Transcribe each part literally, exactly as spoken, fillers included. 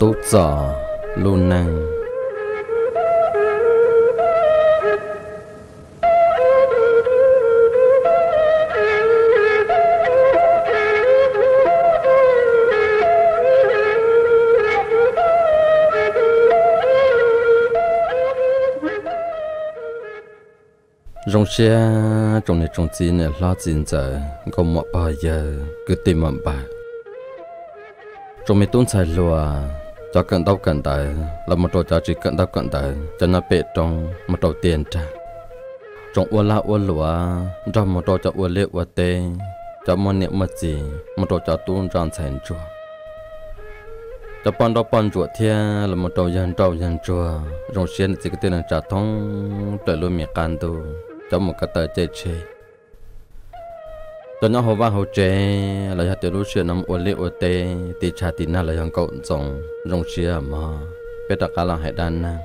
tốt giỏ luôn năng rong xe trong này trong chi này lo chín giờ có một bao giờ cứ tìm một bài trong mấy tuần sai lúa cho cận đau cận đời là một đồ cho chỉ cận đau cận đời cho nó bể trong một đồ tiền trả trong uo la uo lúa trong một đồ cho uo lệ uo tê cho một niệm một gì một đồ cho tuôn tròn thành chùa cho bọn đó bọn chuột thia là một đồ dân trâu dân chùa rong xe chỉ có tiền là trả thông tới luôn miệng can tu cho một cái tờ chơi chơi cho nó hồ vang hồ chơi là hạt tiêu lúa nằm uốn lê uốn tê tì cha tì na là hàng cậu trồng rong xia mà biết đặc cả là hải đan na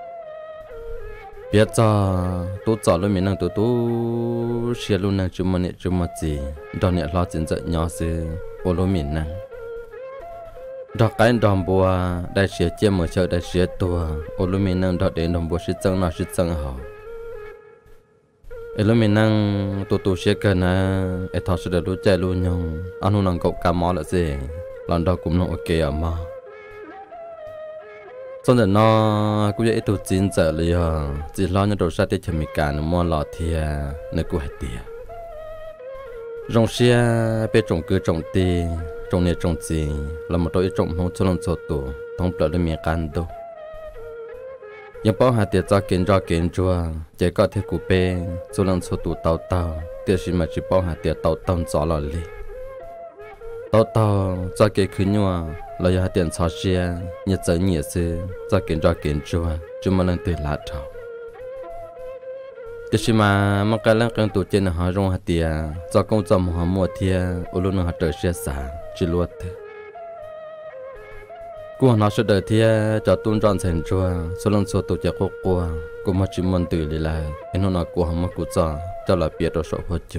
biết cho tú cho luôn mình năng tú tú xia luôn năng chum mình chum mà gì đó nè lo chính giờ nhỏ xưa uốn luôn mình năng đó cái đòn bùa đại xia chia mở chơi đại xia tua uốn luôn mình năng đó đến đòn bùa xí chân nào xí chân hậu ấy lúc mình năng tụt tụt xe cần à, ấy thọ sự được chạy luôn nhung, anh hùng năng cậu cả mỏ là gì, lần đó cũng nó ok à mà, xong rồi nó cũng vậy tụt chín giờ liền, chỉ lo những đồ sát để chấm cả nó mua lọ thì nó cũng hết tiền, rong xe bị trồng cứ trồng tì, trồng này trồng gì, là một đôi trồng không cho lòng cho tụ, không phải là miếng can đâu. Nhưng bao hạt tiền cho kiến cho kiến chua, chỉ có thể cụ bê, số lượng số tụ tàu tàu, tiền gì mà chỉ bao hạt tiền tàu tàu gió lò lì. Tàu tàu cho kiến khứ nhua, là hạt tiền cho xe, nhật giờ nhẹ sư, cho kiến cho kiến chua, chúng mà lần từ lá trầu. Tiền gì mà mà cái lần cần tụ trên là họ rong hạt tiền, cho công chồng họ mua tiền, ở luôn họ trở xe xả, chỉ luộc thôi. Cô nó sẽ đợi thì cho tuôn tròn thành chua, số lần số tổ chức của cô, cô mà chỉ muốn từ đi lại, anh nói cô không muốn cô cho, cho là biết đâu số hết chua.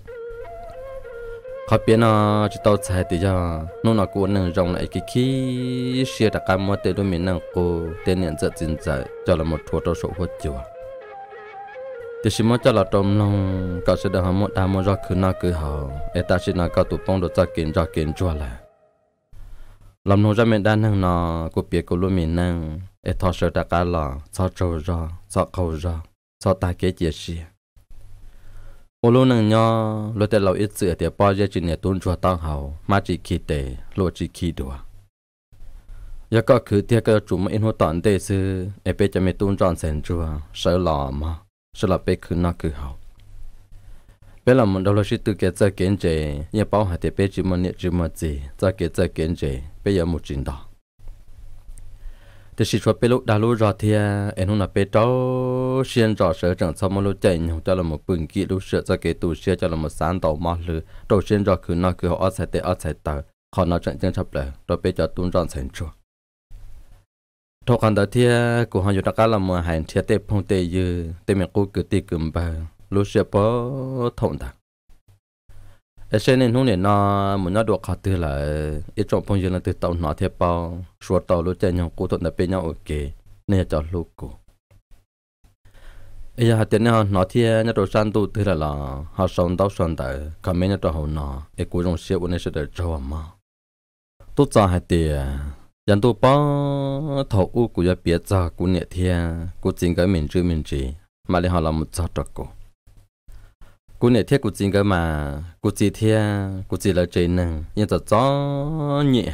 Họ biết nó chỉ tao sai thì cho, nó nói cô nâng rong lại cái khí xe đặc cam mua tiền đối miền nâng cô, tiền nhận rất chính xác, cho là một thua đâu số hết chua. Thì chỉ muốn cho là trong lòng, cậu sẽ được họ một đám một rõ cứ nó cứ họ, em ta chỉ nói cậu tụ bông được cho kiến cho kiến chua lại. Làm nông dân miền Đan hàng nọ, cô biết cô luôn miền Nam, để thọ sợ ta cá lò, sao trâu rò, sao khâu rò, sao ta kế chia sẻ. Cô luôn nâng nhỏ, lúc tại lâu ít sữa thì bao giờ chỉ nhẹ tuôn chua tao hậu, mà chỉ khi tệ, lúc chỉ khi đùa. Giờ có cứ tiếc cái chủ mà in hồ tọn tệ sư, em biết cho mẹ tuôn tròn sền chua, sợ lò mà, sợ là bé cứ nó cứ hậu. Bé là một đầu là sĩ tự kết ra kiến chế, nhưng bao hạt thì bé chỉ một niệm chỉ một gì, ra kết ra kiến chế, bé giờ một chuyện đó. Thì sĩ cho bé lúc đã lúc rồi thì em không là bé cháu xuyên rõ sở chẳng sau một lúc chạy nhau cho là một bừng kỹ lúc sợ ra kết tù xưa cho là một sáng tàu mò lử, đầu xuyên rõ cứ nó cứ họ ở sai tệ ở sai tờ, họ nó chẳng chẳng chấp lại, rồi bé cho tuôn tròn thành chua. Thôi còn đó thì của họ dù đã cả là một hành thiết tệ phong tệ như tệ miệng cô cứ tì cừm bà. Lúc xưa bó thông thật. Ở trên nên hôm nay nó muốn nó được họ từ là ít trong phong dương là từ tàu nó theo bao số tàu lúc trên nhau cố thuận là bên nhau ok nên cho lúc cô. Bây giờ hạt tiền nó nó theo nó đồ san tu từ là là họ sống tàu sống tại còn mấy nó đồ họ nó để cố trong xe bọn nó sẽ được cho mà. Tốt cho hạt tiền dân tu bó thầu u của gia biết cho của nhẹ theo của chính cái mình chưa mình chỉ mà để họ làm một cho trật cô. Cú này thiết của chính cái mà cú chỉ thiết cú chỉ là chơi nè nhưng thật gió nhẹ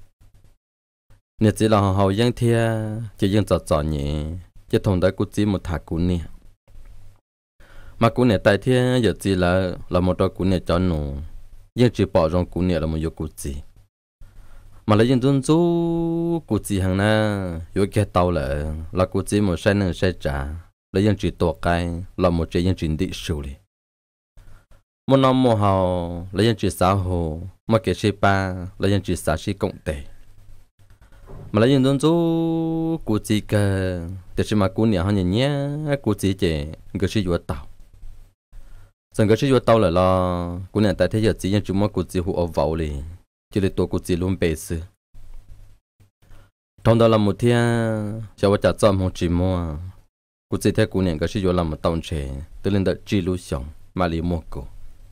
nè chỉ là hậu dân thiết chỉ dân thật gió nhẹ chỉ thông tới cú chỉ một thằng cú nè mà cú này tại thiết giờ chỉ là là một đôi cú này cho nụ nhưng chỉ bỏ trong cú này là một yếu cú chỉ mà lấy dân dân chú cú chỉ hàng na yếu cái tàu là là cú chỉ một sai nâng sai trả lấy dân chỉ tổ cái là một chế dân chỉ định xử lý một năm một hào lấy dân chỉ xã hồ mà kể xe ba lấy dân chỉ xã sĩ cộng tệ mà lấy dân dân chú cụ chỉ cơ để xem mà cụ nhà họ nhìn nhé cụ chỉ chỉ cái sĩ vua tàu xong cái sĩ vua tàu là lo cụ nhà tại thế giờ chỉ dân chúng mà cụ chỉ hồ ở vào liền chỉ để tổ cụ chỉ luôn bề sư trong đó là một thiên cho vợ chồng chọn một chỉ mua cụ chỉ theo cụ niệm cái sử dụng làm một tông chế từ lên tới chỉ lưu sống mà li mua cổ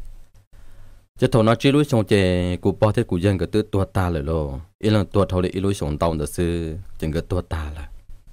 chứ thầu nó chỉ lưu sống chế cụ bỏ theo cụ dân cái từ tua taเลยlo ý là tua thầu để lưu sống tông đó sư chẳng cái tua ta là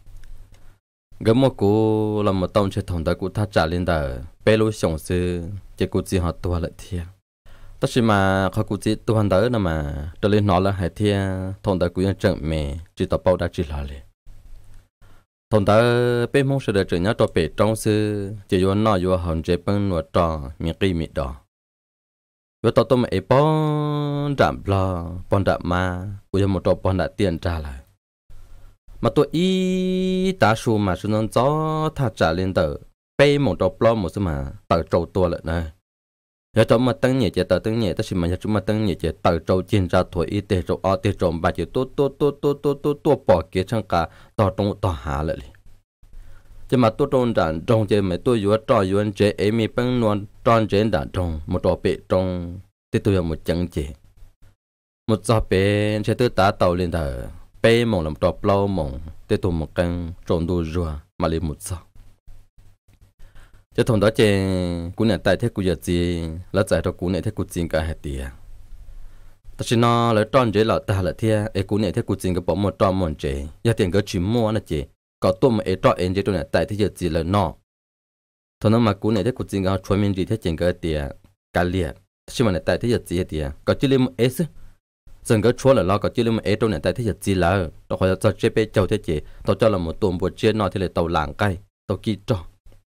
cái mua cụ làm một tông chế thầu đó cụ thắt trả lên tới bé lưu sống sư chế cụ chỉ họ tua lại thiên tất nhiên mà họ cụ chỉ tua hắn đó nè mà trở lên nó là hai thiên thầu đó cụ dân trận mẹ chỉ tập bao đã chỉ là liền thằng ta bé mong sẽ được trở nhớ cho bé trong sư chỉ vô nó vô hòn chế bưng nuột trò miệng kỳ miệng đỏ vô tao tôi mới bón đạm lo bón đạm mà bây một trò bón đạm tiền trả lại mà tôi ý ta số mà số nó gió thà trả lên tờ bé một trò lo một số mà tờ trâu tua lại này giờ cho mà tăng nhẹ chế tờ tăng nhẹ ta chỉ mà giờ chúng mà tăng nhẹ chế tờ trâu trên ra tuổi y tế trâu ở tế trâu ba chế tốt tốt tốt tốt tốt tốt tốt bỏ kia chẳng cả tao trong tao hạ lại chứ mà tôi trong đàn trong chế mà tôi vừa trò vừa chế em mi bưng non tròn chế đàn trong một trò bể trong thì tôi một chẳng chế một trò bể chế tôi tá tàu lên thở bể mỏng làm trò lâu mỏng thì tôi một căn trộn đồ rùa mà lên một trò chứ thằng đó chế cú này tại thế cú giờ gì là giải cho cú này thế cú chính cả hết tiền ta chỉ nó là tròn chế là ta là thế ấy cú này thế cú chính cái bỏ một tròn một chế giờ tiền cái chỉ mua là chế có tôi mà ấy tròn chế tôi này tại thế giờ gì là nó thằng nó mà cú này thế cú chính cái chuyên mình gì thế chính cái tiền cả liệt chỉ mà này tại thế giờ gì tiền có chỉ lấy một ấy dần cái chúa là lo có chỉ lấy một ấy tôi này tại thế giờ gì là nó khỏi cho chế bé châu thế chế tao cho là một tuần buổi chiều nó thì là tàu làng cây tàu kia trò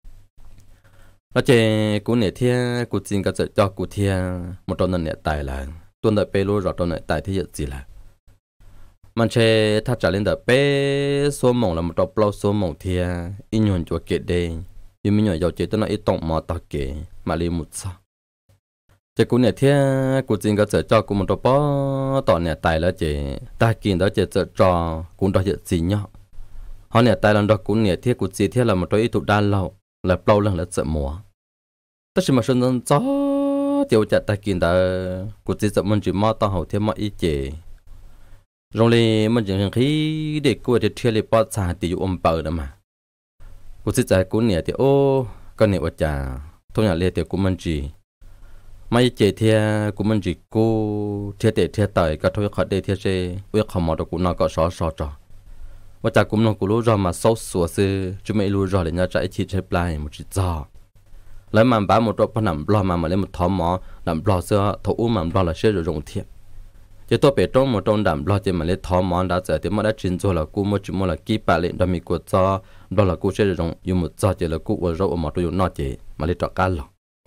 nó chế cú nệ thiên cú chính cái cho cú thiên một trò nệ tài là tuần đợi bé lúa rồi trò nệ tài thế giờ gì là mình chế thắt trả lên đợi bé số mỏng là một trò plau số mỏng thiên in nhuận cho kệ đây nhưng mình nhồi dầu chế tôi nói ít tổng mỏ tao kệ mà liền một sao chế cú nệ thiên cú chính cái cho cú một trò bó tỏ nệ tài là chế ta kiến đó chế cho cú đó giờ gì nhá họ nệ tài là đó cú nệ thiên cú chỉ thiên là một trò ít tụ đa lâu là bao lần là sợ mùa tất nhiên mà sơn dân gió tiêu chặt ta kiến đã cuộc chỉ sợ mình chỉ mò tao hậu thêm mọi ý chế rồi lên mình chỉ khi để cô để thuê lấy bao xa thì ôm bờ đó mà cuộc chỉ chạy cuốn nhẹ thì ô con nhẹ quá chả thôi nhà lên thì cũng mình chỉ mấy chế thì cũng mình chỉ cô thuê để thuê tài cả thôi khỏi để thuê chế với không mà đâu cũng nó có sọ sọ trò và cha cũng nó cũng lúc rồi mà sâu sủa sư chúng mày lúc rồi để nhớ chạy chi chơi play một chút giò lấy mà bán một đôi nằm lo mà mà lấy một thó mỏ nằm lo xưa thổ u mà lo là sẽ rồi dùng thiệt chứ tôi bé trong một trong nằm lo chỉ mà lấy thó mỏ đã giờ thì mà đã chín rồi là cú một chút mà là kí bà lên đó mi của cho đó là cú sẽ rồi dùng dùng một cho chỉ là cú ở rau mà tôi dùng nó chỉ mà lấy trọ cá lọ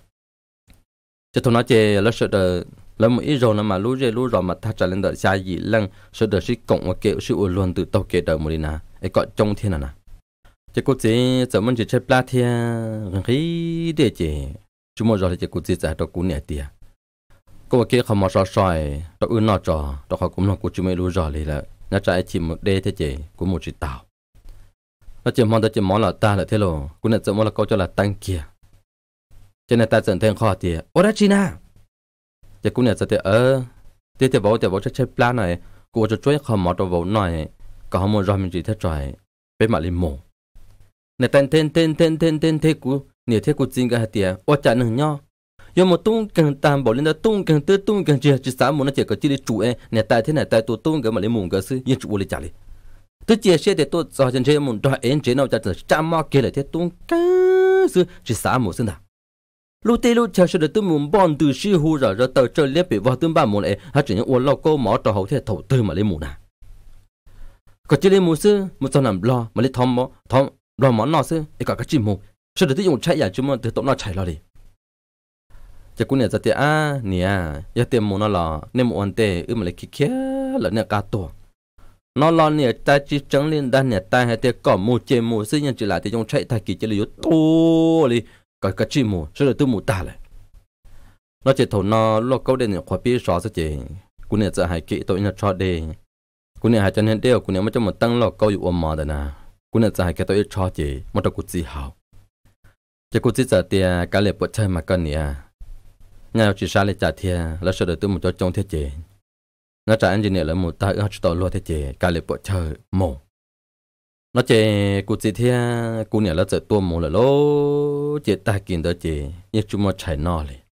chứ tôi nói chỉ là sợ đời lấy một ít rồi mà lú rồi lú rồi mà thắt trả lên đợi xa gì lăng sợ đời sĩ cộng và kiểu sự luôn từ tàu kể đời một đi nè ấy gọi trong thiên nè chứ cô chỉ giờ mình chỉ chơi plát thiên khí để chỉ chúng mình rồi thì cô chỉ giải cho cô nhẹ tiền cô kia không mà soi soi đó ư nó trò đó họ cũng nó cô chúng mình lú rồi là nó trái chỉ một đê thế chỉ của một chỉ tàu nó chỉ mong tới chỉ mong là ta là thế rồi cô này giờ mong là câu cho là tăng kia cho nên ta dần thêm khó tiền ô đã chi nào giờ cũng nhận ra thì ờ thì thì bảo thì bảo chơi plan này cô cho chơi không mở đồ vào này có không muốn mình chỉ thế trời bên mà lên mổ này tên tên tên tên tên tên thế cô nhiều thế cô chính cái tiền ô chả nừng nhau giờ một tung cần tam bảo lên đó tung cần tư tung cần chỉ chỉ sáng muốn nó chỉ có chỉ để chủ ấy này tại thế này tại tôi tung cái mà lên mổ cái sự như chủ lấy trả lại tôi chia sẻ để tôi cho chân chơi muốn đòi em chế nào cho tôi chăm mò kia lại thế tung cái sự chỉ sáng muốn xin nào lúc tây lúc chờ được tôi muốn bọn từ sư hù rồi rồi tờ chơi liếp bị vào tương ba môn ấy hắn chỉ những uốn lo cô mỏ trò hậu thế thầu tư mà lấy mù nè còn chỉ lấy mù sư một sao nằm lo mà lấy thom mỏ thom lo mỏ nọ sư ấy cả cái chim mù sau đó tôi dùng chạy giả chứ mà từ tụng nó chạy lo đi chỉ cũng nhớ ra tiền à nè giờ tiền mù nó là nên một vấn đề ư mà lấy kia kia là nè cá tổ nó lo nè ta chỉ trắng lên đan nè ta hay tiền cỏ mù chê mù sư nhân chỉ là tiền dùng chạy thay kỳ chỉ là yếu to đi cái cái chim mù, rồi tôi mù ta lại. Nó chỉ thầu nó lo câu đến những khoa biết rõ sẽ chỉ, cũng nênจะ hai kỹ tôi nhớ cho đây, cũng nên hai chân hiện đều cũng nên mới cho một tăng lo câu dụ mà đấy nè, cũng nênจะ hai cái tôi cho chỉ, một đầu cũng chỉ hảo. Chỉ cũng chỉ giờ thì cái lệ bớt chơi mà cần nè, nhà chỉ sao lại trả tiền, là sau đó tôi một cho trong thế chỉ. nó trả anh là một tay ở chỗ lo thế chế cả lệp bộ chơi mồ nó chế cụ chỉ thế cụ nhà nó chơi tua mồ là lố chế ta kiến đó chế như chúng mà chạy nọ liền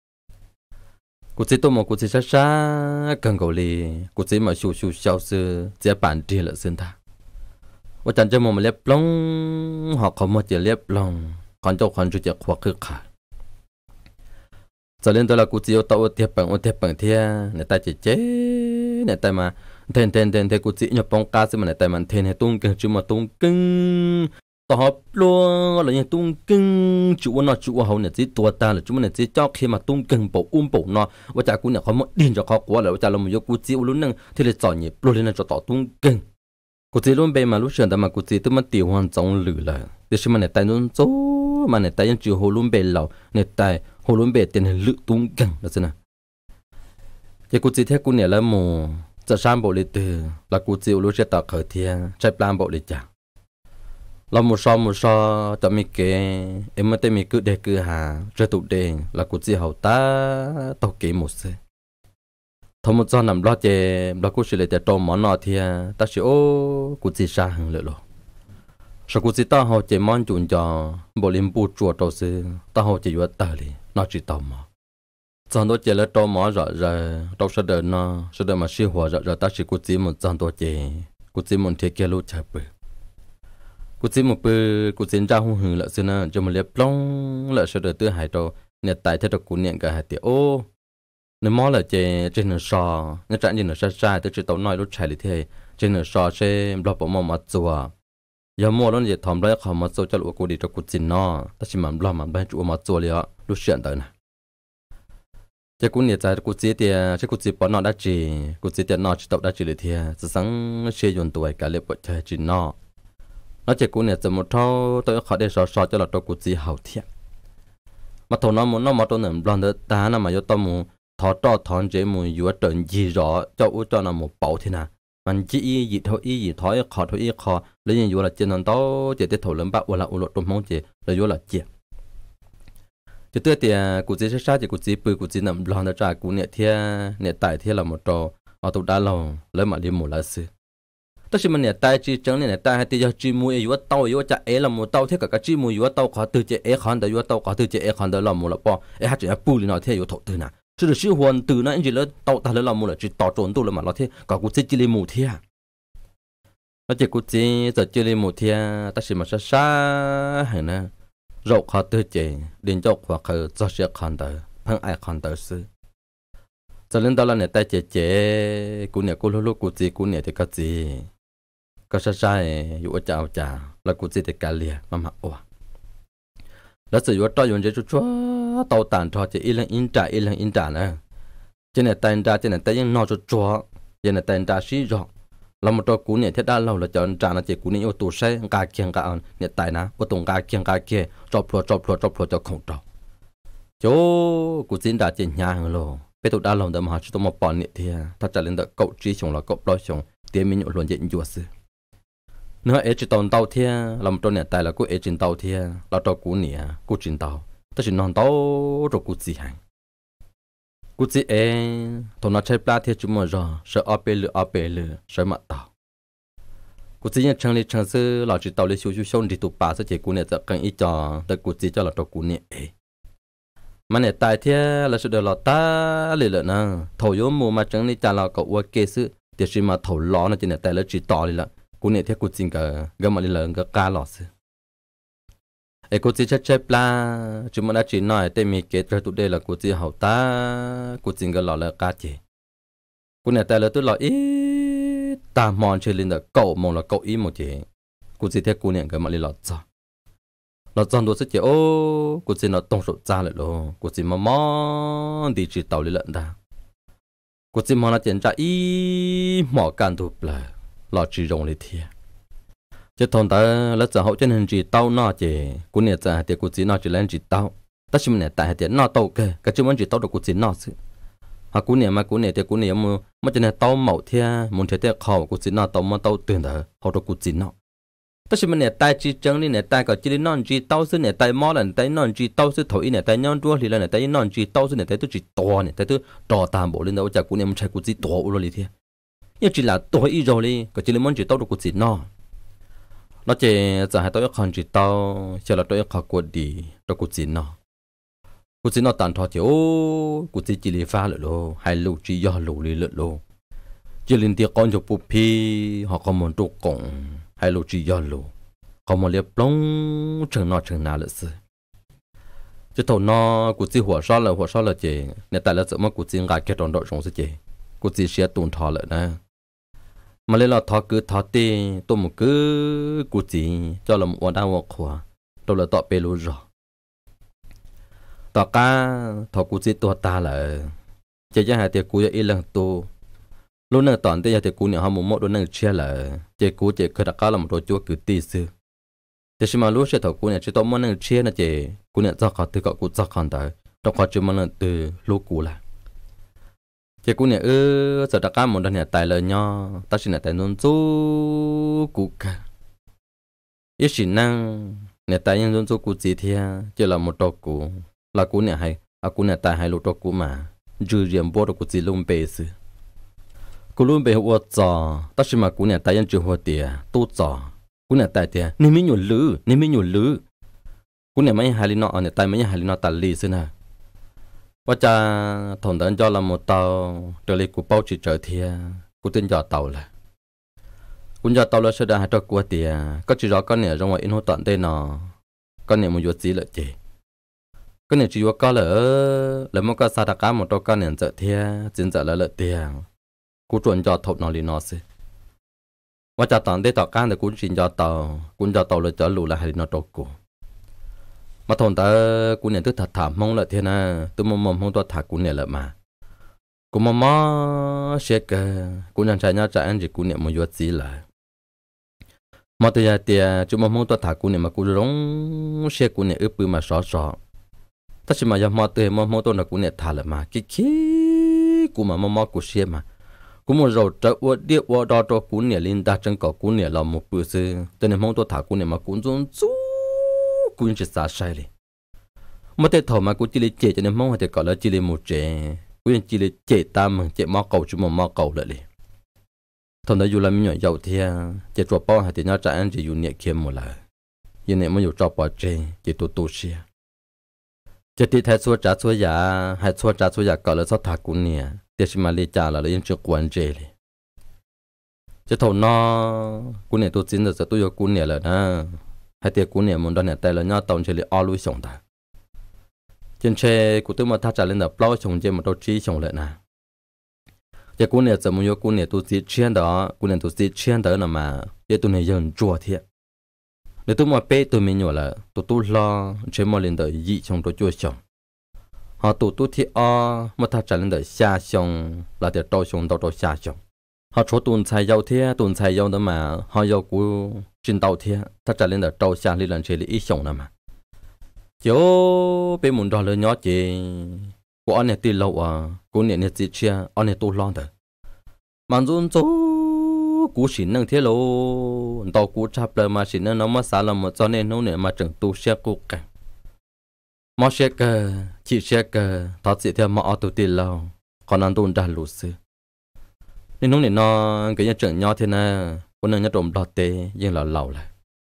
cụ chỉ tua mồ cụ chỉ xa xa cần cầu li cụ chỉ mà xù xù xào sư chế bản địa là xin ta và chẳng cho mồ mà lép lông họ không một chế lép lông còn cho còn cho chế khoa cứ khải cho nên tôi là cụ chỉ ở tàu tiếp bằng ở tiếp bằng thế này ta chỉ chế này tại mà thèn thèn thèn thèn cụ chỉ nhập bóng cá xem mà này tại mà thèn này tung cưng chứ mà tung cưng tao hấp luôn là như tung cưng chủ nó chủ hậu này chỉ tua ta là chúng mình chỉ cho khi mà tung cưng bộ um bộ nó và cha cụ này họ mất điên cho họ quá là cha là một cụ chỉ luôn nâng thì là chọn nhịp luôn lên cho tao tung cưng cụ chỉ luôn bên mà lúc trước mà cụ chỉ tôi mà tiêu hoàn trong lử là để xem mà này tại luôn số mà này tại những chiều hồ luôn bên lầu này tại hồ luôn bên tiền lử tung cưng là thế nào cái cụ chỉ theo cụ này là mộtจะสร้างบริตือแล้วกูจิวรู้จะต่อเขยเทียใช้ปลาบริจาคเราหมุซอหมุซอจะมีเกเอ็มไม่ได้มีกือเด็กกือหาจะตุเดงแล้วกูจิเขาตาตกเกหมดสิทอมุซอนำรอเจแล้วกูสิเลยจะโตหมอนอเทียแต่สิโอกูจิสร้างเลยหรอสกูจิต้าเขาเจมอนจุนจอบริมปูจัวโตซื้อต้าเขาจะอยู่ตาเลยนอจิตอมอchọn tôi chỉ là trâu mỏ rõ rồi trâu sẽ đợi nó sẽ đợi mà siêu hòa rõ rồi ta chỉ cố chỉ một chọn tôi chỉ cố chỉ một thiết kế lối chạy bự cố chỉ một bự cố chỉ ra hung hăng lại xin nó cho một liệp long lại sẽ đợi tư hải trâu nhiệt tại theo trâu cố niệm cả hai tiếng ô nếu mỏ là chỉ trên nửa sò nếu chẳng gì nửa sai sai tôi chỉ tao nói lối chạy đi thế trên nửa sò sẽ lọp vào mỏ chùa giờ mua nó gì thòng đấy không mà chùa cho lụa cố đi cho cố chỉ nó ta chỉ mà lọp mà bên chùa mà chùa liền lúc chuyện tới này chỉ cũng nhiệtใจกูจีเตียchỉกูจีปอนนอได้จีกูจีเตียนอchỉตกได้จีเลยเทียจะสังเชียยนตัวการเลี้ยปวดใจจีนอแล้วchỉกูเนี่ยจะหมดเท่าตัวเขาได้สอสอจะหลอดตัวกูจีเห่าเทียมาถอนน้ำมันน้ำมันตัวหนึ่งบลอนเดอร์ตาน่ะมาโยตัวมูถอดต่อถอนเจมูอยู่ว่าเดินยีรอเจ้าอุ้ยเจ้าน่ะมูเป่าทีน่ะมันจีอียีเท่าอียีถอยคอเท่าอีคอแล้วยังอยู่ละเจนนโตเจเตถอดเริ่มปะวันละอุลตุ่มมองเจแล้วอยู่ละเจจะตัวเตียกูจีช้าๆจะกูจีปืนกูจีนำลองจะจ่ายกูเนี่ยเทียเนี่ยตายเทียละหมดโตเอาตัวด้านลงแล้วมาเรียนหมดละสิแต่ชิมันเนี่ยตายจีจังเนี่ยตายให้ตีจะจีมวยอยู่ว่าเต้าอยู่ว่าจะเอละหมดเต้าเทียกับกจีมวยอยู่ว่าเต้าขอตื่นเจเอขันแต่อยู่ว่าเต้าขอตื่นเจเอขันแต่ละหมดละปอเอฮัจจะปูลีนอเทียอยู่ถกตื่นน่ะชื่อชื่อหวนตื่นนะจริงๆแล้วเต้าตายแล้วละหมดละจีต่อโจนตัวละมาละเทียกับกูจีจีเลยหมู่เทียแล้วจะกูจีจะจีเลยหมู่เทียแต่ชิมันช้าๆเห็นนะrau khó tư chế đến cho khoa khởi cho sẽ khăn tới phăng ai khăn tới sư cho nên đó là người ta chế chế cụ nhà cụ lúc lúc cụ gì cụ nhà thì có gì có sai sai dụ chào chào là cụ gì thì cả liền mà mặc ủa đó sử dụng cho dùng chế chút chút tàu tàn cho chế in lên in trả in lên in trả nữa trên này tay ra trên này tay những nọ chút chút trên này tay ra xí rọ là một trò cú này thiết đã lâu là cho trả nó chỉ cú này ô tô xe cả kiêng cả ăn nhiệt tại na ô tô cả kiêng cả kia chọc chọc chọc chọc chọc chọc cho không trâu chỗ cú xin đã chỉ nhà hơn rồi bây giờ đã lâu rồi mà chỉ tôi một bọn nhiệt thì ta trả lên được cậu trí xong là cậu đói xong tiền mình luôn diện chùa sư nữa ấy chỉ tàu tàu thì là một trò nhiệt tại là cú ấy trên tàu thì là trò cú này cú trên tàu ta chỉ non tàu rồi cú gì hàng cú chỉ e thằng nó chơi plá thì chúng mình rồi sợ áp bê lửa áp bê lửa sợ mặt tàu cú chỉ nhận chân lý chân sư là chỉ tàu lấy xíu xíu xông đi tụ bà sẽ chỉ cú nàyจะcần ít cho để cú chỉ cho là cho cú này mà này tại thì là sự được là ta lì lợ nè thầu yếu mù mà chân lý trả là cậu qua kê sư thì chỉ mà thầu ló nó chỉ này tại là chỉ tỏ lì lợ cú này thì cú chỉ cả gần mà lì lợ cái cá lọ sư ê cô chỉ chắc chép la chúng mình đã chỉ nói tên mi kết ra tụi đây là cô chỉ hậu ta cô chỉ cái lọ là cá chê cô này tại là tôi lọ ít ta mòn chơi lên là cậu mong là cậu ít một chê cô chỉ theo cô này cái mà lên lọ cho lọ cho đồ sẽ chê ô cô chỉ nó tông số ra lại luôn cô chỉ mà mòn đi chỉ tàu lên lợn ta cô chỉ mòn là tiền trả ít mỏ can thụp là lọ chỉ rồng lên thiệt chứ thằng ta là giờ hậu chân hình chỉ tao nó chỉ cú này giờ thì cú chỉ nó chỉ lên chỉ tao tất nhiên này tại thì nó tao kề cái chứ muốn chỉ tao được cú chỉ nó chứ à cú này mà cú này thì cú này mà mà cho nên tao mẫu thì muốn thấy thì khẩu cú chỉ nó tao mà tao tuyển đó hậu được cú chỉ nó tất nhiên này tại chỉ chân đi này tại cái chỉ nó chỉ tao chứ này tại mò là tại nó chỉ tao chứ thổi này tại nhon đua thì là này tại nó chỉ tao chứ này tại tôi chỉ to này tại tôi to tam bộ lên đâu chả cú này mình chạy cú chỉ to u rồi thì nhưng chỉ là tôi ý rồi đi có chỉ là muốn chỉ tao được cuộc gì nó nó chỉ giờ hai tôi không chỉ tao chờ là tôi không cuộc đi được cuộc gì nó cuộc gì nó tàn thọ chỉ ô cuộc gì chỉ là pha lợ lô hay lù chỉ do lù lì lợ lô chỉ liên tiếp con chụp bút pi họ không muốn trục cổng hay lù chỉ do lù không muốn liệp lông chừng nọ chừng nào lợ sự chứ thầu nó cuộc gìหัวซ้อlàหัวซ้อlà chỉ nên tại là sự mà cuộc gì ngại cái tròn đội trong sự chỉ cuộc gì sẽ tồn thọ lợ nè mà lấy là thọ cứ thọ tê tôi một cứ cuộc gì cho là một đau một khóa tôi là tọ bê lú rồi tọ cá thọ cuộc gì tôi ta là chỉ cho hai tiệc cú cho ít lần tôi lúc nào toàn tê tiệc cú nhiều họ một một đôi năng chia là tiệc cú tiệc khởi đặc là một đôi chúa cứ tì sư thì khi mà lúc sẽ thọ cú này chỉ tôi muốn năng chia là chỉ cú này do họ từ cọ cú do họ tới trong họ chỉ muốn năng từ lúc cú là chỉ cú này ư giờ đặc một đôi này tài lời nho ta chỉ là tài nôn chú cú cả ít chỉ năng này tài nhân nôn chú cú gì thì chỉ là một đôi cú là cú này hay à cú này tài hay lúc đôi cú mà dư riêng bố được cú gì luôn bề sự cú luôn bề hoa trò ta chỉ mà cú này tài nhân chưa hoa tiệt tu trò cú này tài tiệt nên mới nhổn lử nên mới nhổn lử cú này mấy hai lý nọ này tài mấy hai lý nọ tài lì xí nèว่าจะถอนเดินจอละหมดเตาเดี๋ยวเลยกูเป้าจีเจอเทียกูตื่นจอเตาละกูจอเตาแล้วเสด็จหายตัวกูเตียก็จีรอก็เนี่ยจังหวะอินโฮตอนเต้นอก็เนี่ยมันอยู่จีเลยเจก็เนี่ยจีว่าก็เลยแล้วมันก็ซาตะก้าหมดตัวก็เนี่ยเจอเทียจินเจอแล้วเลยเตียกูจวนจอทบนอลีนอสิว่าจะตอนเต้ต่อก้านแต่กูจินจอเตากูจอเตาเลยจอหลูละหายนอตัวกูmà thằng ta cú này tôi thật thảm mong là thế nào tôi mong mong mong tôi thả cú này là mà cú mong mong sẽ cái cú nhận trái nhau trái anh chỉ cú này một chút gì là mà tôi giờ thì chú mong mong tôi thả cú này mà cú rong sẽ cú này ướp bự mà xỏ xỏ tất nhiên mà giờ mà tôi mong mong tôi là cú này thả là mà cái khí cú mà mong mong cú sẽ mà cú một rồi trở qua điệp qua đó cho cú này lên ta chân cỏ cú này là một bữa sự cho nên mong tôi thả cú này mà cú rong chú cú chỉ xa sai đi mà thế thầu mà cú chỉ lấy chế cho nên mong hay thì gọi là chỉ lấy một chế cú chỉ lấy chế tam mà chế mò cầu chứ mà mò cầu lại đi thằng đó dù là mình nhỏ giàu thì chế chùa bao hay thì nhớ trả anh chỉ dù nhẹ kiếm một lần như này mới dù cho bỏ chế chỉ tu tu xia chế thì thay xua trả xua giả hay xua trả xua giả gọi là sao thà cú nè để xem mà lấy trả là lấy những chuyện quan chế đi chế thầu nó cú này tu chính là sẽ tu cho cú nè là na hay tiệc cú niệm muốn đón nhận tay là nhau tàu chơi li ao lui sống ta trên xe cú tôi mà thắt trả lên là bao sống trên một đầu trí sống lại nè tiệc cú niệm giờ muốn vô cú niệm tu sĩ chuyên đó cú niệm tu sĩ chuyên đó là mà để tu này dần chùa thiệt để tôi mà bé tôi mình nhủ là tôi tu lo trên một lên đời dị trong tôi chùa sống họ tu tu thì o mà thắt trả lên đời xa sống là để trâu sống đâu trâu xa sống họ chỗ tuần xài dầu thế tuần xài dầu đó mà họ dầu của trên tàu thế ta trả lên là trâu xa lên lần chơi là ít sống mà chỗ bên muốn đòi lên nhỏ chị của anh này tiền lâu à của này này chị chia anh này tu lo thôi mà run chỗ của xin năng thế lô tàu của chập lời mà xin năng nó mà xả là một cho nên nó này mà chẳng tu xe cục cả mà xe cơ chị xe cơ thọ chị theo mà tu tiền lâu còn anh tu đã lụt xưa nên nó này nó cái nhà trưởng nhau thế nào con nên nhớ trộm đọt tê nhưng là lẩu lại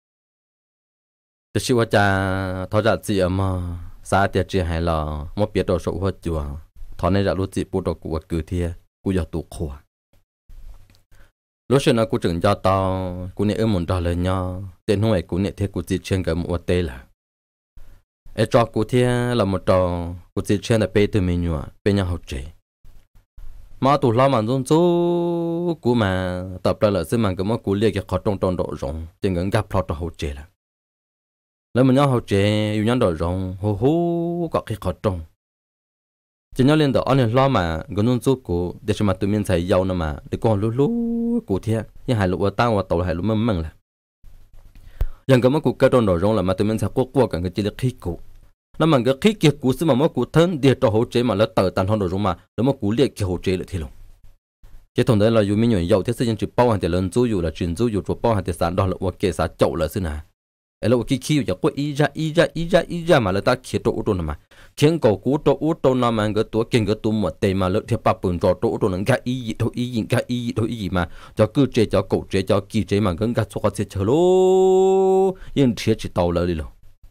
từ khi qua cha thọ ra gì mà xa tiệt chỉ hay là một biết đồ sổ hoa chùa thọ này ra lúc gì bút đồ của cử thia của giờ tụ khổ lúc xưa nó của trưởng cho tao của này ở một trò lời nhau tên hôm ấy của này thế của gì trên cái một tê là ở trò của thia là một trò của gì trên là bê từ mình nhua bê nhau học trẻ mà tụ lo mà run chú cú mà tập ra là xin mà cái mà cú liệt cái khó trong trong độ rộng chỉ cần gặp lo cho hậu chế là lấy mình nhớ hậu chế yêu nhau độ rộng hô hô có cái khó trong chỉ nhớ lên đó anh lo mà cái run chú cú để cho mà tụi mình xài dầu nữa mà để còn lú lú cú thiệt như hai lũ tao và tàu hai lũ mầm mầm là rằng cái mà cú cái trong độ rộng là mà tụi mình xài quốc quốc cả cái chỉ là khí cú nó mà cái khí kia cú xí mà mất cú thân để cho hỗ trợ mà nó tự tàn hơn rồi mà nó mà cú liệt cái hỗ trợ lại thì luôn cái thằng đấy là dù mình nhồi dầu thế sự chỉ bao hàng tiền lớn chú dù là chuyển chú dù cho bao hàng tiền sản đó là một cái sản chậu là xí nè ấy là cái khí giờ có ý ra ý ra ý ra ý ra mà là ta khí trộn trộn mà khiến cầu cú trâu út trâu nó mà cái tuổi kinh cái tuổi một tề mà lợi thiệp bạc bùn trò trâu trâu nó cái ý gì thôi ý gì cái ý gì thôi ý gì mà cho cứ chế cho cậu chế cho kỳ chế mà cái cái số cái chế lô yên chế chỉ tàu lợi đi luôn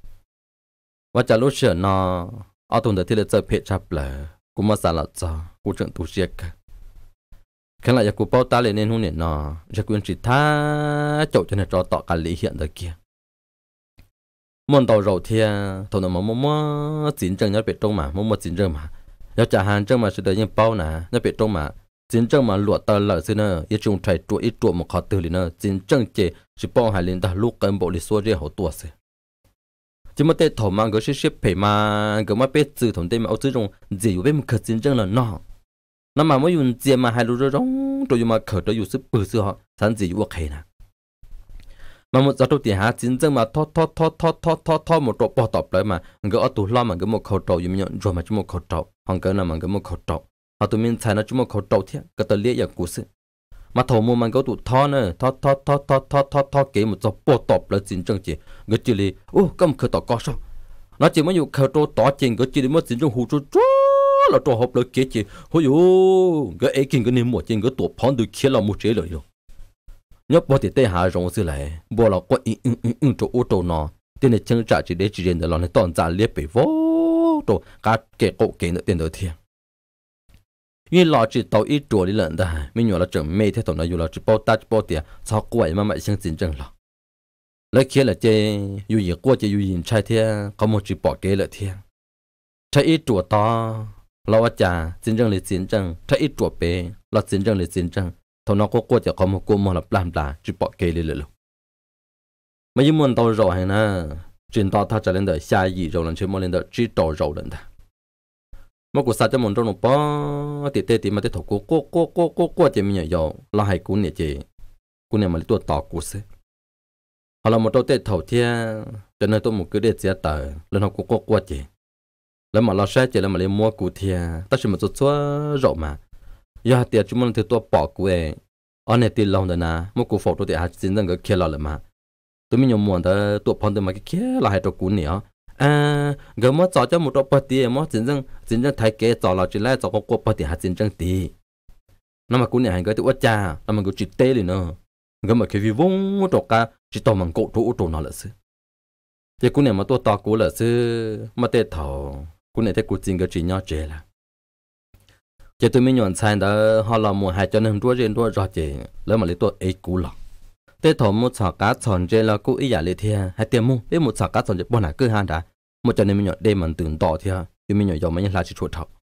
và trả lúc xưa nó ở tuần đầu tiên là chơi phê chập là cũng mà sao là cho cũng chẳng tu sửa cả cái này cũng bao ta lên nên hôm nay nóจะquyền chỉ tha chỗ cho nên cho tọt cả lý hiện được kia muốn tàu rồi thì thằng nào mà muốn muốn chiến tranh nó bị trông mà muốn muốn chiến tranh mà nếu trả hàng tranh mà sẽ được những bao nè nó bị trông mà chiến tranh mà luật tờ lợi xin nữa ít chung thay chuột ít chuột một khó từ liền nữa chiến tranh chế chỉ bao hai liền ta lúc cán bộ đi xua riêng hậu tua sẽ chỉ mà tết thầu mà cái sự xếp phải mà cái mà biết từ thằng tết mà ở dưới trong gì biết một khởi chiến tranh là nó nó mà mới dùng tiền mà hai lúa rong rồi mà khởi rồi dùng sức bự sự họ sản gì cũng hay nè mà một giờ đầu tiên ha chiến tranh mà thoát thoát thoát thoát thoát thoát thoát một chỗ bỏ tập lại mà cái ở tủ lo mà cái một khẩu trầu dùng nhận rồi mà chỉ một khẩu trầu hoặc cái nào mà cái một khẩu trầu họ tụi mình xài nó chỉ một khẩu trầu thế cái tờ liệt dạng cũ sự mà thầu mua mà cái tủ thoát nữa thoát thoát thoát thoát thoát thoát thoát cái một chỗ bỏ tập lại chiến tranh chỉ cái chỉ là ô cầm khởi tỏ có sao nó chỉ mới dùng khẩu trầu tỏ chiến cái chỉ là mất chiến tranh hụt chút là trò học được kế chỉ ôi yo cái ấy kinh cái niệm một trên cái tổ phán được kia là một chế lợi rồi nhớ bao thì tây hà rong xưa lại bao là có in in in in chỗ ô tô nó tên này chân trả chỉ để chỉ riêng để lo này toàn trả liệt bị vô đồ cả kẻ cậu kẻ nữa tiền đầu tiên như lo chỉ tàu ít chỗ đi lần đó mình nhớ là chẳng mê thế thôi nó dù là chỉ bao ta chỉ bao tiền sao quậy mà mày sang chiến tranh lo lấy kia là chơi dù gì qua chơi dù gì trai thế có một chỉ bỏ kế lợi thiên trai ít chỗ to lo cha chiến tranh là chiến tranh trai ít chỗ bé là chiến tranh là chiến tranh thằng nó có quaจะcó một cô mà là làm là chỉ bỏ kê lên luôn mà như muốn tàu rồi hay nè chuyển tàu thà trở lên đời xa gì rồi lần trước muốn lên đời chỉ tàu rồi lần ta mà cuộc sao cho muốn trong một bó thì tê thì mà tê thầu cô cô cô cô cô cô chỉ mình nhớ là hai cú này chị cú này mà lấy tua tàu cú xe hoặc là một đầu tê thầu thia cho nên tôi một cái để chia tờ lên học cô cô cô chị lấy mà lo xe chị lấy mà lấy mua cú thia ta chỉ một chút xóa rộng mà giờ tiệt chúng mình thì tôi bỏ cú ấy anh này tiền lòng đó nè một cú phẫu thuật thì hạt chính rằng cái kia là mà tôi mình nhung muốn đó tôi phun từ mà cái kia là hai trâu cú nữa à cái mất cho cho một trâu bát tiền mất chính rằng chính rằng thay cái cho là chỉ là cho có cú bát tiền hạt chính rằng tiền nó mà cú này cái tôi cha nó mà cái chỉ tê liền nữa cái mà cái vi vung một trâu cá chỉ tao bằng cột trâu trâu nó là sự cái cú này mà tôi to cú là sự mà tê thầu cú này tê cú chính cái chỉ nhỏ trẻ là chỉ tôi mình nhận sai đó họ làm một hai cho nên đua trên đua rõ chỉ lấy mà lấy tôi ấy cũ lọ tết thọ một sọ cá chọn trên là cũ ý giả lấy thia hai tiền mua biết một sọ cá chọn trên bọn nào cứ han đã một cho nên mình nhận đây mình tưởng tỏ thia thì mình nhận dòng mình là chỉ chuột thọ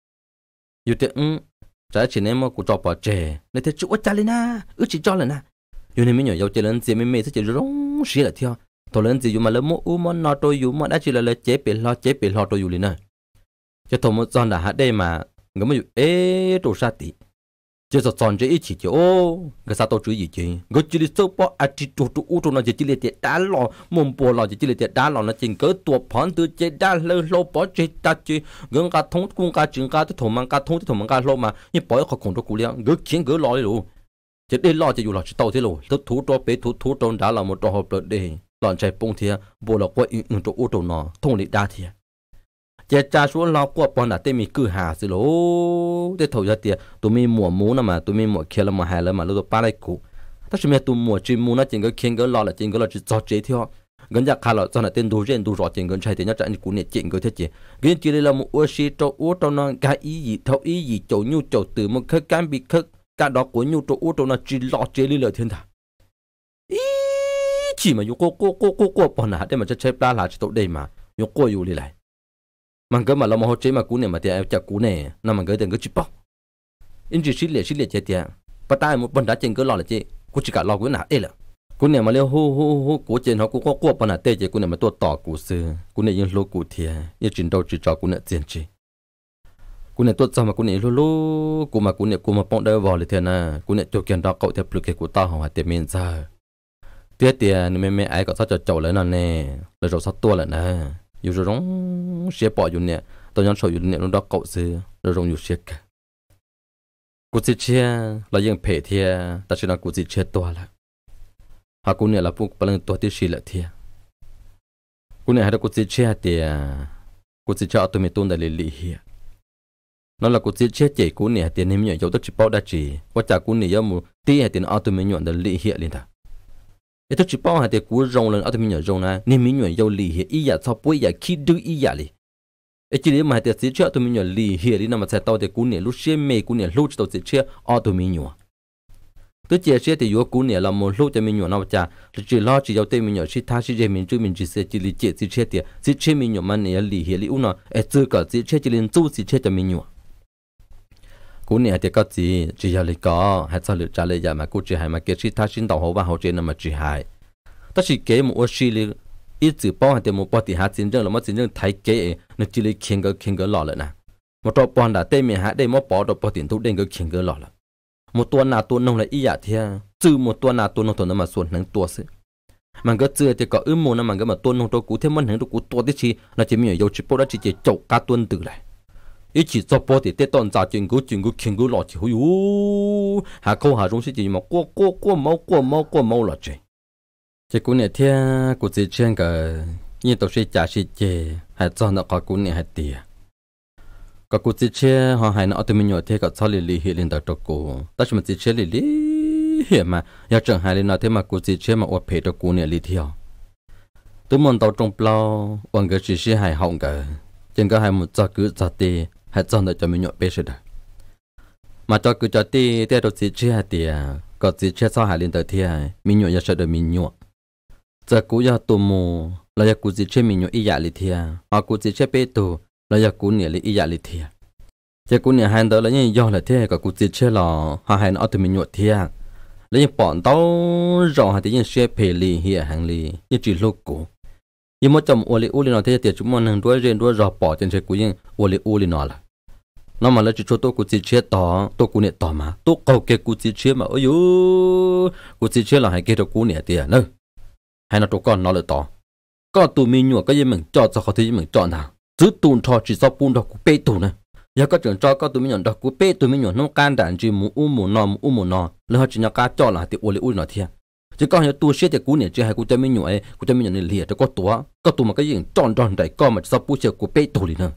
dù tiền ừ trái chỉ nên mà cụ cho bỏ chè nên thế chú cha lên na ước chỉ cho lên na dù nên mình nhận dòng chỉ lên gì mình mình sẽ chỉ rong xí là thia thọ lên gì dù mà lấy mua u mà nó tôi dù mà đã chỉ là lấy chế bị lo chế bị lo tôi dù lên na cho thọ một chọn đã hát đây mà người mới ế đồ sa tị chỉ cho chọn cái ý chỉ cho cái sao tôi chú ý chứ người chỉ đi sâu bỏ à chỉ tụ tụ u tụ nó chỉ chỉ lấy tiền đá lò mồm bò lò chỉ chỉ lấy tiền đá lò nó chỉ cỡ tua phán từ chỉ đá lơ lô bỏ chỉ đá chỉ người cả thông cũng cả chuyện cả thùng mang cả thông thì thùng mang cả lô mà nhưng bỏ khỏi còn đó cú liang người khiến người lò đi luôn chỉ đi lò chỉ dù lò chỉ tàu thế luôn tôi thú cho bé thú thú trong đá là một trò hợp lợi để lòn chạy bông thia bò lò qua in in tụ u tụ nó thông lý đá thia chỉ cha xuống lo qua bọn đã tên mình cứ hà xí lố để thầu ra tiền tụi mình mua mũ nè mà tụi mình mua kia là mà hà là mà lúc ba lại cũ tất nhiên tụi mua chỉ mua nó chỉ có khiến cái lo là chỉ có là chỉ cho chế theo gần giờ khai là cho là tên đồ trên đồ rõ tiền gần chạy thì nhớ chạy cũ này chuyện cái thế chứ cái chỉ là một ô xí cho ô cho nó cái ý gì thâu ý gì chỗ nhu chỗ từ một cái cán bị khất cái đó của nhu chỗ ô cho nó chỉ lo chế lý lợi thiên thà ý chỉ mà yêu cô cô cô cô cô bọn nào để mà cho chế ba là chỉ tụi đây mà yêu cô yêu đi lại mà cái mà lo mà họ chế mà cú này mà thì chặt cú này nằm mà cái tiền cái chip bóc, in chỉ xí lệ xí lệ chế tiền, bắt tay một bên đã trên cái lò là chế, cú chỉ cả lò cái nào đây là, cú này mà leo hu hu hu cú trên họ cú có cua bên nào tê chế cú này mà tua tỏ cú sư, cú này yên lô cú thiệt, yên chuyển đầu chỉ cho cú này tiền chế, cú này tua sao mà cú này lô lô, cú mà cú này cú mà bông đeo vào thì nè, cú này cho kiện đó cậu theo cái cú tao họ tiền miền xa, tiếc tiền mẹ mẹ ai có sao cho chậu lấy nào nè, lấy rồi sao tua lại nè. Dù rồi rong xe bỏ dù nè tôi nhắn sổ dù nè nó đó cậu xưa rồi rong dù xe cả cú xí chia là những phê thia ta chỉ nói cú xí chia to là họ cú nè là phụ bằng to tiêu xí là thia cú nè hay là cú xí chia thì cô chỉ cho tụi mình tuân đại lì lì hiệp nó là cô chỉ chết chạy cú nè tiền niệm nhọn dấu tức chỉ bao đã chỉ qua trả cú nè do một tí hay tiền ở tụi mình nhọn đại lì hiệp liền ta cái tức chỉ bao hay tiền cú rong lên ở tụi mình nhọn rong na niệm nhọn dấu lì hiệp ý giả sau bữa giả khi đưa ý giả li cái chỉ mà hay tiền chỉ cho tụi mình nhọn lì hiệp đi nằm mà sẽ tao tiền cú nè lúc xem mê cú nè lúc tao chỉ chết ở tụi mình nhọn tôi chia sẻ thì vô cú nè là một lúc cho mình nhọn nào chả chỉ lo chỉ giao tiền mình nhọn chỉ tha chỉ để mình chú mình chỉ sẽ chỉ li chết chỉ chết tiền chỉ chết mình nhọn mà nè lì hiệp li u nó ở chưa cả chỉ chết chỉ liền chú chỉ chết cho mình nhọn cú nè thì có gì chỉ giao li có hay sao lựa trả lời giả mà cú chỉ hay mà cái chỉ tha xin đầu hậu và hậu trên là mà chỉ hay ta chỉ kế một ô xí li ít chữ bao hay thì một bao thì hạt chính正là mất chính正thấy kế nó chỉ li khiêng cái khiêng cái lọ lại nè một trò bao đã tên mình hạt đây một bao đồ bao tiền thu đen cái khiêng cái lọ lại một tuần nào tuần nông lại ý giả thia chứ một tuần nào tuần nông tuần nó mà xuân nắng tua xí mà cái chưa thì có ưm mồ nó mà cái mà tuần nông tôi cú thêm mất nắng tôi cú tua tí chi là chỉ mình yêu chỉ bao đó chỉ chỉ chậu cá tuần từ lại ít chỉ cho bao thì tết tuần giả chuyện cú chuyện cú khiêng cái lọ chỉ hôi u hà câu hà rong xí chỉ mà qua qua qua máu qua máu qua máu là chuyện chỉ cú này thia cú chỉ chuyện cái như tôi sẽ trả xí chè hay cho nó có cú này hay tiệt có cụ chỉ chơi họ hay nó tụi mình nhớ thế có sao lì lì hiện lên đầu trọc cụ ta chỉ mà chỉ chơi lì lì hiện mà giờ chẳng hay lên nó thế mà cụ chỉ chơi mà ốp phê trọc cụ này lì theo tụi mình tàu trong plau bằng cái chỉ chơi hay hỏng cái chẳng có hay một giờ cứ giờ tì hay cho nó cho mình nhớ bé rồi đó mà cho cứ cho tì thế đâu chỉ chơi hay tì có chỉ chơi sao hay lên đầu thì mình nhớ giờ sẽ được mình nhớ giờ cụ giờ tụi mù là giờ cụ chỉ chơi mình nhớ ý giả lì theo họ cụ chỉ chơi bé tụ là giờ cú nè lấy ý giả lịch thiệt, giờ cú nè hành đó là những do là thế cả cú chỉ chơi là họ hành ở tụi mình nhột thiệt, lấy những bọn tao rõ hay thì những xe phê lì hiện hàng lì những chỉ lô cũ, nhưng mà trong ô lì ô lì nó thế thì chúng mình hàng đuôi riêng đuôi rõ bỏ trên xe cú những ô lì ô lì nó là, nó mà lấy chỉ cho tôi cú chỉ chơi tỏ tôi cú nè tỏ mà tôi cầu cái cú chỉ chơi mà ôi yo cú chỉ chơi là hay cái đó cú nè thiệt nữa, hay nó tụi con nó là tỏ, có tụi mình nhột cái gì mình chọn cho họ thì mình chọn nào giữ tuôn cho chỉ sau buôn đọc của bê tù này, giờ có trường cho có tụi mình nhận đọc của bê tụi mình nhận nó can đảm chỉ muốn u muốn nọ muốn u muốn nọ, lỡ chỉ nhận cá cho là thì u lì u nọ thiệt, chỉ có những tu sửa thì cú này chỉ hay cú cho mình nhận ấy, cú cho mình nhận liền cho có tua, có tụi mà cái gì tròn tròn đầy có mà sau buôn sửa của bê tù liền nữa,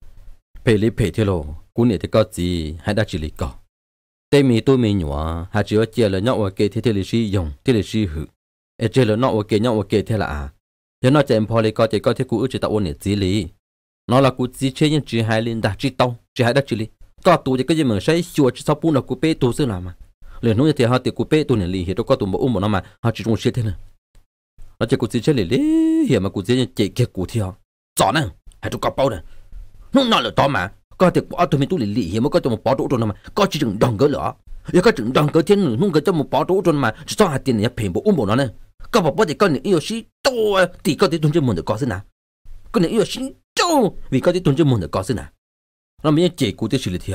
bê lì bê thế lo, cú này thì có gì hay đã chỉ lì có, tây mi tụi mình nhận, hay chỉ có chia là nhau ở cái thế thế lì xí dùng, thế lì xí hử, ở chia là nhau ở cái nhau ở cái thế là à, giờ nó chạy em phò lì có chỉ có thế cú chỉ tạo ổn định gì lì nó là cú chỉ chơi những chỉ hai linh đã chỉ tao chỉ hai đã chỉ li có tụ thì cái gì mà sẽ chùa chỉ sau bún là cú bê tụ xưa làm mà liền nói thì họ thì cú bê tụ này li thì đâu có tụ một ôm một nó mà họ chỉ dùng chơi thế này nó chỉ cú chỉ chơi li li hiện mà cú chỉ những chỉ cái cú theo chọn nè hay tụ cặp bao nè nó nói là to mà có thì bỏ tụ mình tụ li li hiện mà có tụ một bỏ tụ rồi mà có chỉ chừng đằng cỡ lửa giờ có chừng đằng cỡ thiên nữa không có cho một bỏ tụ rồi mà chỉ cho hai tiền này phèn bộ ôm bộ nó nè có bảo bỏ thì con này yêu sĩ to thì có thể tung cho mình được có thế nào con này yêu sĩ châu vì có thể tuân cho mình được có gì nào nó mới chỉ cú tiêu xử lý theo